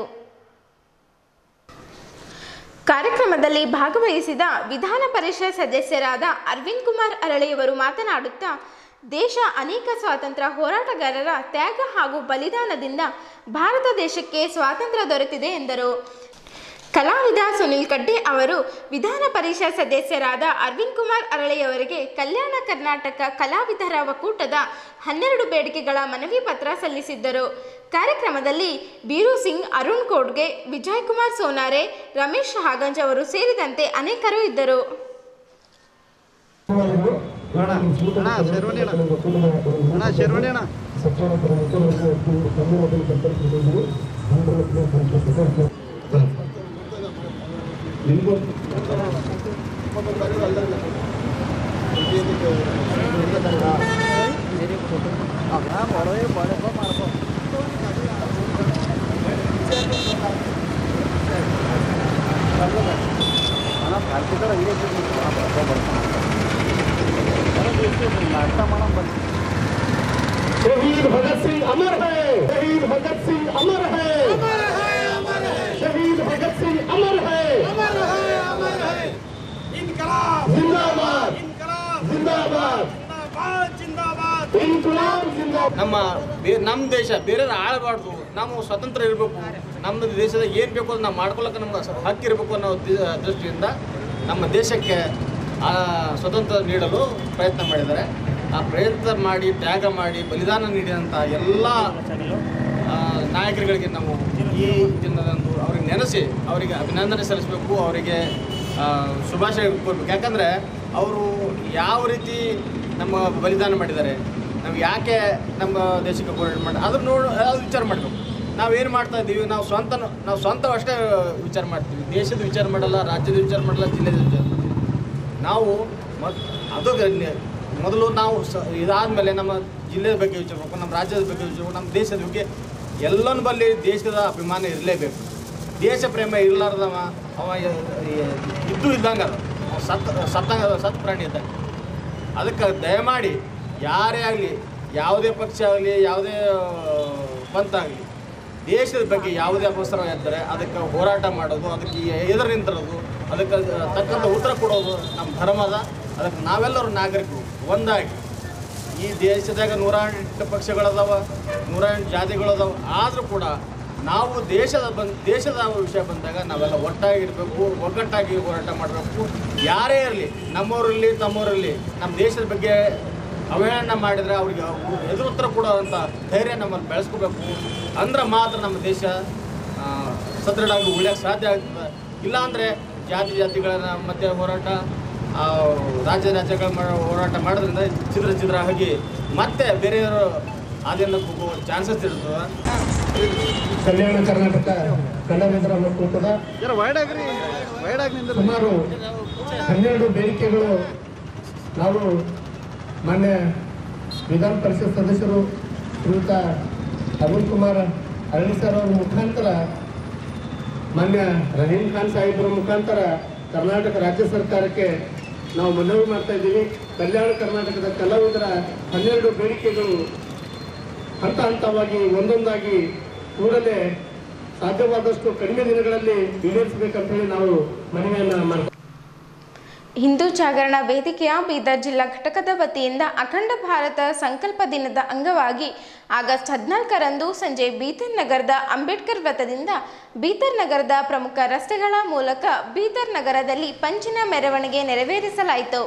ಕಾರ್ಯಕ್ರಮದಲ್ಲಿ ಭಾಗವಹಿಸಿದ ವಿಧಾನ ಪರಿಷತ್ ಸದಸ್ಯರಾದ ಅರವಿಂದ್ ಕುಮಾರ್ ಅರಳಿಯವರು ಮಾತನಾಡುತ್ತಾ, ದೇಶ ಅನೇಕ ಸ್ವಾತಂತ್ರ್ಯ ಹೋರಾಟಗಾರರ ತ್ಯಾಗ ಹಾಗೂ ಬಲಿದಾನದಿಂದ ಭಾರತ ದೇಶಕ್ಕೆ ಸ್ವಾತಂತ್ರ್ಯ ದೊರೆತಿದೆ ಎಂದರು. ಕಲಾವಿದ ಸುನಿಲ್ ಕಡ್ಡೆ ಅವರು ವಿಧಾನ ಪರಿಷತ್ ಸದಸ್ಯರಾದ ಅರವಿಂದ್ ಕುಮಾರ್ ಅರಳೆಯವರಿಗೆ ಕಲ್ಯಾಣ ಕರ್ನಾಟಕ ಕಲಾವಿದರ ಒಕ್ಕೂಟದ ಹನ್ನೆರಡು ಬೇಡಿಕೆಗಳ ಮನವಿ ಪತ್ರ ಸಲ್ಲಿಸಿದ್ದರು. ಕಾರ್ಯಕ್ರಮದಲ್ಲಿ ಬೀರು ಸಿಂಗ್, ಅರುಣ್ ಕೋಡ್ಗೆ, ವಿಜಯ್ ಕುಮಾರ್ ಸೋನಾರೆ, ರಮೇಶ್ ಹಾಗಂಜ್ ಅವರು ಸೇರಿದಂತೆ ಅನೇಕರು ಇದ್ದರು. शहीद भगत सिंह अमर है, शहीद भगत सिंह अमर है, शहीद भगत सिंह अमर है, इनकलाब जिंदाबाद, जिंदाबाद, जिंदाबाद, इनकलाब जिंदाबाद. ನಮ್ಮ ನಮ್ಮ ದೇಶ ಬೇರೆ ಆಳಬಾರ್ದು, ನಾವು ಸ್ವತಂತ್ರ ಇರಬೇಕು, ನಮ್ಮ ದೇಶದ ಏನು ಬೇಕು ಅದು ನಾವು ಮಾಡ್ಕೊಳ್ಳೋಕೆ ನಮ್ಗೆ ಹಕ್ಕಿರಬೇಕು ಅನ್ನೋ ದೃಷ್ಟಿಯಿಂದ ನಮ್ಮ ದೇಶಕ್ಕೆ ಸ್ವತಂತ್ರ ನೀಡಲು ಪ್ರಯತ್ನ ಮಾಡಿದ್ದಾರೆ. ಆ ಪ್ರಯತ್ನ ಮಾಡಿ ತ್ಯಾಗ ಮಾಡಿ ಬಲಿದಾನ ನೀಡಿದಂಥ ಎಲ್ಲ ನಾಯಕರುಗಳಿಗೆ ನಾವು ಈ ದಿನದಂದು ಅವ್ರಿಗೆ ನೆನೆಸಿ ಅವರಿಗೆ ಅಭಿನಂದನೆ ಸಲ್ಲಿಸಬೇಕು, ಅವರಿಗೆ ಶುಭಾಶಯ ಕೋರಬೇಕು. ಯಾಕಂದರೆ ಅವರು ಯಾವ ರೀತಿ ನಮ್ಮ ಬಲಿದಾನ ಮಾಡಿದ್ದಾರೆ, ನಾವು ಯಾಕೆ ನಮ್ಮ ದೇಶಕ್ಕೆ ಹೋರಾಟ ಮಾಡಿ ಅದ್ರ ನೋಡಿ ಅದು ವಿಚಾರ ಮಾಡಬೇಕು. ನಾವೇನು ಮಾಡ್ತಾ ಇದ್ದೀವಿ, ನಾವು ಸ್ವಂತ ನಾವು ಸ್ವಂತ ಅಷ್ಟೇ ವಿಚಾರ ಮಾಡ್ತೀವಿ, ದೇಶದ ವಿಚಾರ ಮಾಡಲ್ಲ, ರಾಜ್ಯದ ವಿಚಾರ ಮಾಡಲ್ಲ, ಜಿಲ್ಲೆದ ವಿಚಾರ ಮಾಡ್ತೀವಿ. ನಾವು ಮತ್ತು ಅದು ಮೊದಲು ನಾವು ಸ ಇದಾದಮೇಲೆ ನಮ್ಮ ಜಿಲ್ಲೆಯ ಬಗ್ಗೆ ವಿಚಾರ ಮಾಡಬೇಕು, ನಮ್ಮ ರಾಜ್ಯದ ಬಗ್ಗೆ ವಿಚಾರ ಮಾಡಬೇಕು, ನಮ್ಮ ದೇಶದ ಬಗ್ಗೆ ಎಲ್ಲನ ಬಲ್ಲಿ ದೇಶದ ಅಭಿಮಾನ ಇರಲೇಬೇಕು. ದೇಶ ಪ್ರೇಮ ಇರಲಾರ್ದವ ಅವ ಇದ್ದು ಇದ್ದಂಗೆ ಅದು ಸತ್ ಸತ್ತಂಗ ಸತ್ ಪ್ರಾಣಿ ಇದ್ದಂಗೆ. ಅದಕ್ಕೆ ದಯಮಾಡಿ ಯಾರೇ ಆಗಲಿ, ಯಾವುದೇ ಪಕ್ಷ ಆಗಲಿ, ಯಾವುದೇ ಪಂಥ ಆಗಲಿ, ದೇಶದ ಬಗ್ಗೆ ಯಾವುದೇ ಅವಸರ ಇದ್ದರೆ ಅದಕ್ಕೆ ಹೋರಾಟ ಮಾಡೋದು, ಅದಕ್ಕೆ ಎದುರು ನಿಂತಿರೋದು, ಅದಕ್ಕೆ ತಕ್ಕಂಥ ಉತ್ತರ ಕೊಡೋದು ನಮ್ಮ ಧರ್ಮದ. ಅದಕ್ಕೆ ನಾವೆಲ್ಲರೂ ನಾಗರಿಕರು ಒಂದಾಗಿ ಈ ದೇಶದಾಗ ನೂರ ಎಂಟು ಪಕ್ಷಗಳದಾವ, ನೂರ ಎಂಟು ಜಾತಿಗಳದಾವ. ಆದರೂ ಕೂಡ ನಾವು ದೇಶದ ಬಂದು ದೇಶದ ವಿಷಯ ಬಂದಾಗ ನಾವೆಲ್ಲ ಒಟ್ಟಾಗಿರಬೇಕು, ಒಗ್ಗಟ್ಟಾಗಿ ಹೋರಾಟ ಮಾಡಬೇಕು. ಯಾರೇ ಇರಲಿ, ನಮ್ಮವರಲ್ಲಿ ತಮ್ಮವರಲ್ಲಿ ನಮ್ಮ ದೇಶದ ಬಗ್ಗೆ ಅವಹೇಳನ ಮಾಡಿದರೆ ಅವ್ರಿಗೆ ಎದುರುತ್ತರ ಕೊಡೋವಂಥ ಧೈರ್ಯ ನಮ್ಮನ್ನು ಬೆಳೆಸ್ಕೋಬೇಕು. ಅಂದ್ರೆ ಮಾತ್ರ ನಮ್ಮ ದೇಶ ಸದೃಢವಾಗಿ ಉಳಿಯೋಕ್ಕೆ ಸಾಧ್ಯ ಆಗ್ತದೆ. ಇಲ್ಲಾಂದರೆ ಜಾತಿ ಜಾತಿಗಳನ್ನ ಮತ್ತೆ ಹೋರಾಟ, ರಾಜ್ಯ ರಾಜ್ಯಗಳ ಹೋರಾಟ ಮಾಡೋದ್ರಿಂದ ಚಿದ್ರ ಚಿದ್ರ ಆಗಿ ಮತ್ತೆ ಬೇರೆಯವರು ಅದನ್ನು ಹೋಗೋ ಚಾನ್ಸಸ್ ಇರ್ತದೆ. ಕಲ್ಯಾಣ ಕರ್ನಾಟಕ ಕಲಾವಿದರ ಒಕ್ಕೂಟದ ಸುಮಾರು ಹನ್ನೆರಡು ಬೇಡಿಕೆಗಳು ನಾವು ಮಾನ್ಯ ವಿಧಾನ ಪರಿಷತ್ ಸದಸ್ಯರು ಶ್ರೀಯುತ ಅರುಣ್ ಕುಮಾರ್ ಅರಳಿ ಸರ್ ಅವರ ಮುಖಾಂತರ, ಮಾನ್ಯ ರಹೀಂ ಖಾನ್ ಸಾಹೇಬರ ಮುಖಾಂತರ ಕರ್ನಾಟಕ ರಾಜ್ಯ ಸರ್ಕಾರಕ್ಕೆ ನಾವು ಮನವಿ ಮಾಡ್ತಾ ಇದ್ದೀವಿ. ಕಲ್ಯಾಣ ಕರ್ನಾಟಕದ ಕಲಾವಿದರ ಹನ್ನೆರಡು ಬೇಡಿಕೆಗಳು ಹಂತ ಹಂತವಾಗಿ ಒಂದೊಂದಾಗಿ ಕೂಡಲೇ ಸಾಧ್ಯವಾದಷ್ಟು ಕಡಿಮೆ ದಿನಗಳಲ್ಲಿ ಈಡೇರಿಸಬೇಕಂತ ಹೇಳಿ ನಾವು ಮನವಿಯನ್ನು ಮಾಡ್ತೀವಿ. ಹಿಂದೂ ಜಾಗರಣ ವೇದಿಕೆಯ ಬೀದರ್ ಜಿಲ್ಲಾ ಘಟಕದ ವತಿಯಿಂದ ಅಖಂಡ ಭಾರತ ಸಂಕಲ್ಪ ದಿನದ ಅಂಗವಾಗಿ ಆಗಸ್ಟ್ ಹದಿನಾಲ್ಕರಂದು ಸಂಜೆ ಬೀದರ್ ನಗರದ ಅಂಬೇಡ್ಕರ್ ವೃತ್ತದಿಂದ ಬೀದರ್ ನಗರದ ಪ್ರಮುಖ ರಸ್ತೆಗಳ ಮೂಲಕ ಬೀದರ್ ನಗರದಲ್ಲಿ ಪಂಚಿನ ಮೆರವಣಿಗೆ ನೆರವೇರಿಸಲಾಯಿತು.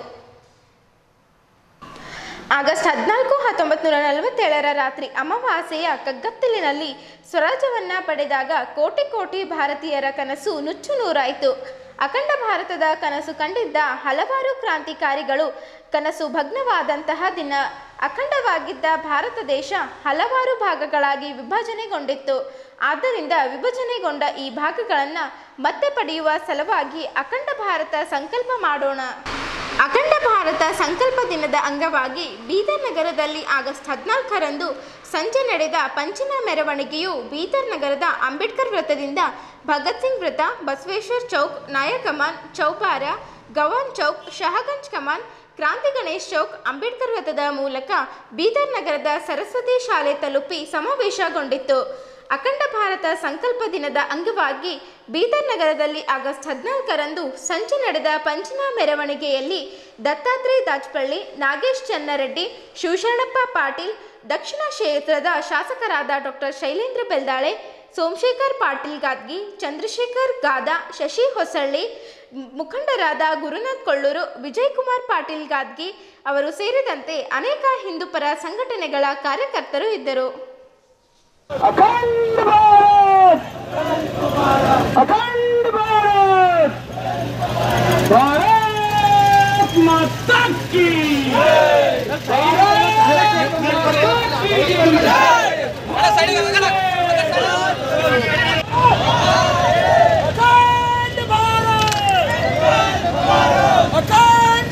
ಆಗಸ್ಟ್ ಹದಿನಾಲ್ಕು ಹತ್ತೊಂಬತ್ತು ನೂರ ನಲವತ್ತೇಳರ ರಾತ್ರಿ ಅಮಾವಾಸ್ಯೆಯ ಕಗ್ಗತ್ತಲಿನಲ್ಲಿ ಸ್ವರಾಜ್ಯವನ್ನ ಪಡೆದಾಗ ಕೋಟಿ ಕೋಟಿ ಭಾರತೀಯರ ಕನಸು ನುಚ್ಚು ನೂರಾಯಿತು. ಅಖಂಡ ಭಾರತದ ಕನಸು ಕಂಡಿದ್ದ ಹಲವಾರು ಕ್ರಾಂತಿಕಾರಿಗಳು ಕನಸು ಭಗ್ನವಾದಂತಹ ದಿನ. ಅಖಂಡವಾಗಿದ್ದ ಭಾರತ ದೇಶ ಹಲವಾರು ಭಾಗಗಳಾಗಿ ವಿಭಜನೆಗೊಂಡಿತ್ತು. ಆದ್ದರಿಂದ ವಿಭಜನೆಗೊಂಡ ಈ ಭಾಗಗಳನ್ನು ಮತ್ತೆ ಪಡೆಯುವ ಸಲುವಾಗಿ ಅಖಂಡ ಭಾರತ ಸಂಕಲ್ಪ ಮಾಡೋಣ. ಅಖಂಡ ಭಾರತ ಸಂಕಲ್ಪ ದಿನದ ಅಂಗವಾಗಿ ಬೀದರ್ ನಗರದಲ್ಲಿ ಆಗಸ್ಟ್ ಹದಿನಾಲ್ಕರಂದು ಸಂಜೆ ನಡೆದ ಪಂಚಿನ ಮೆರವಣಿಗೆಯು ಬೀದರ್ ನಗರದ ಅಂಬೇಡ್ಕರ್ ವೃತ್ತದಿಂದ ಭಗತ್ ಸಿಂಗ್ ವೃತ್ತ, ಬಸವೇಶ್ವರ್ ಚೌಕ್, ನಾಯಕ್ ಕಮಾನ್, ಚೌಪಾರ, ಗವಾನ್ ಚೌಕ್, ಶಹಗಂಜ್ ಕಮಾನ್, ಕ್ರಾಂತಿ ಗಣೇಶ್ ಚೌಕ್, ಅಂಬೇಡ್ಕರ್ ವೃತ್ತದ ಮೂಲಕ ಬೀದರ್ ನಗರದ ಸರಸ್ವತಿ ಶಾಲೆ ತಲುಪಿ ಸಮಾವೇಶಗೊಂಡಿತ್ತು. ಅಖಂಡ ಭಾರತ ಸಂಕಲ್ಪ ದಿನದ ಅಂಗವಾಗಿ ಬೀದರ್ ನಗರದಲ್ಲಿ ಆಗಸ್ಟ್ ಹದಿನಾಲ್ಕರಂದು ಸಂಜೆ ನಡೆದ ಪಂಚಿನ ಮೆರವಣಿಗೆಯಲ್ಲಿ ದತ್ತಾತ್ರೇಯ ದಾಚಪಳ್ಳಿ, ನಾಗೇಶ್ ಚನ್ನರೆಡ್ಡಿ, ಶಿವಶರಣಪ್ಪ ಪಾಟೀಲ್, ದಕ್ಷಿಣ ಕ್ಷೇತ್ರದ ಶಾಸಕರಾದ ಡಾಕ್ಟರ್ ಶೈಲೇಂದ್ರ ಬೆಲ್ದಾಳೆ, ಸೋಮಶೇಖರ್ ಪಾಟೀಲ್ ಗಾದ್ಗಿ, ಚಂದ್ರಶೇಖರ್ ಗಾದ, ಶಶಿ ಹೊಸಳ್ಳಿ, ಮುಖಂಡರಾದ ಗುರುನಾಥ್ ಕೊಳ್ಳೂರು, ವಿಜಯಕುಮಾರ್ ಪಾಟೀಲ್ ಗಾದ್ಗಿ ಅವರು ಸೇರಿದಂತೆ ಅನೇಕ ಹಿಂದೂಪರ ಸಂಘಟನೆಗಳ ಕಾರ್ಯಕರ್ತರು ಇದ್ದರು. अखंड भारत, अखंड भारत, भारत माता की जय, भारत माता की जय, अखंड भारत, अखंड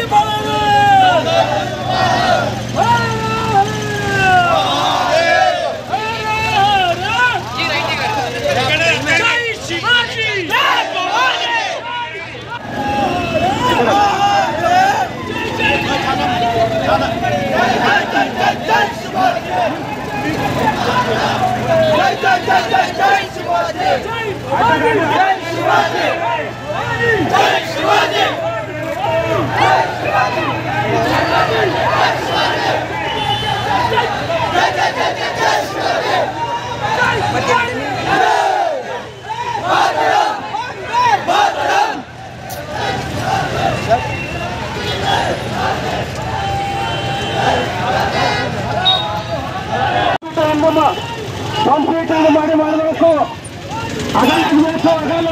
ಸಂಸ್ಕೃತಿಯನ್ನು ಮಾಡಿ ಮಾಡಬೇಕು, ಅಗಲ ಅಗಲ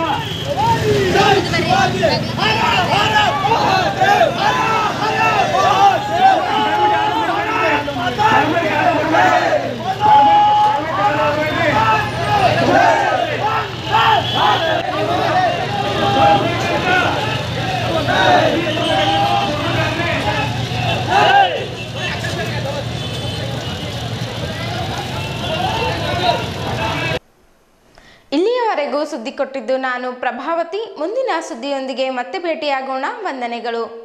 ಇಲ್ಲಿಯವರೆಗೂ ಸುದ್ದಿ ಕೊಟ್ಟಿದ್ದು ನಾನು ಪ್ರಭಾವತಿ. ಮುಂದಿನ ಸುದ್ದಿಯೊಂದಿಗೆ ಮತ್ತೆ ಭೇಟಿಯಾಗೋಣ. ವಂದನೆಗಳು.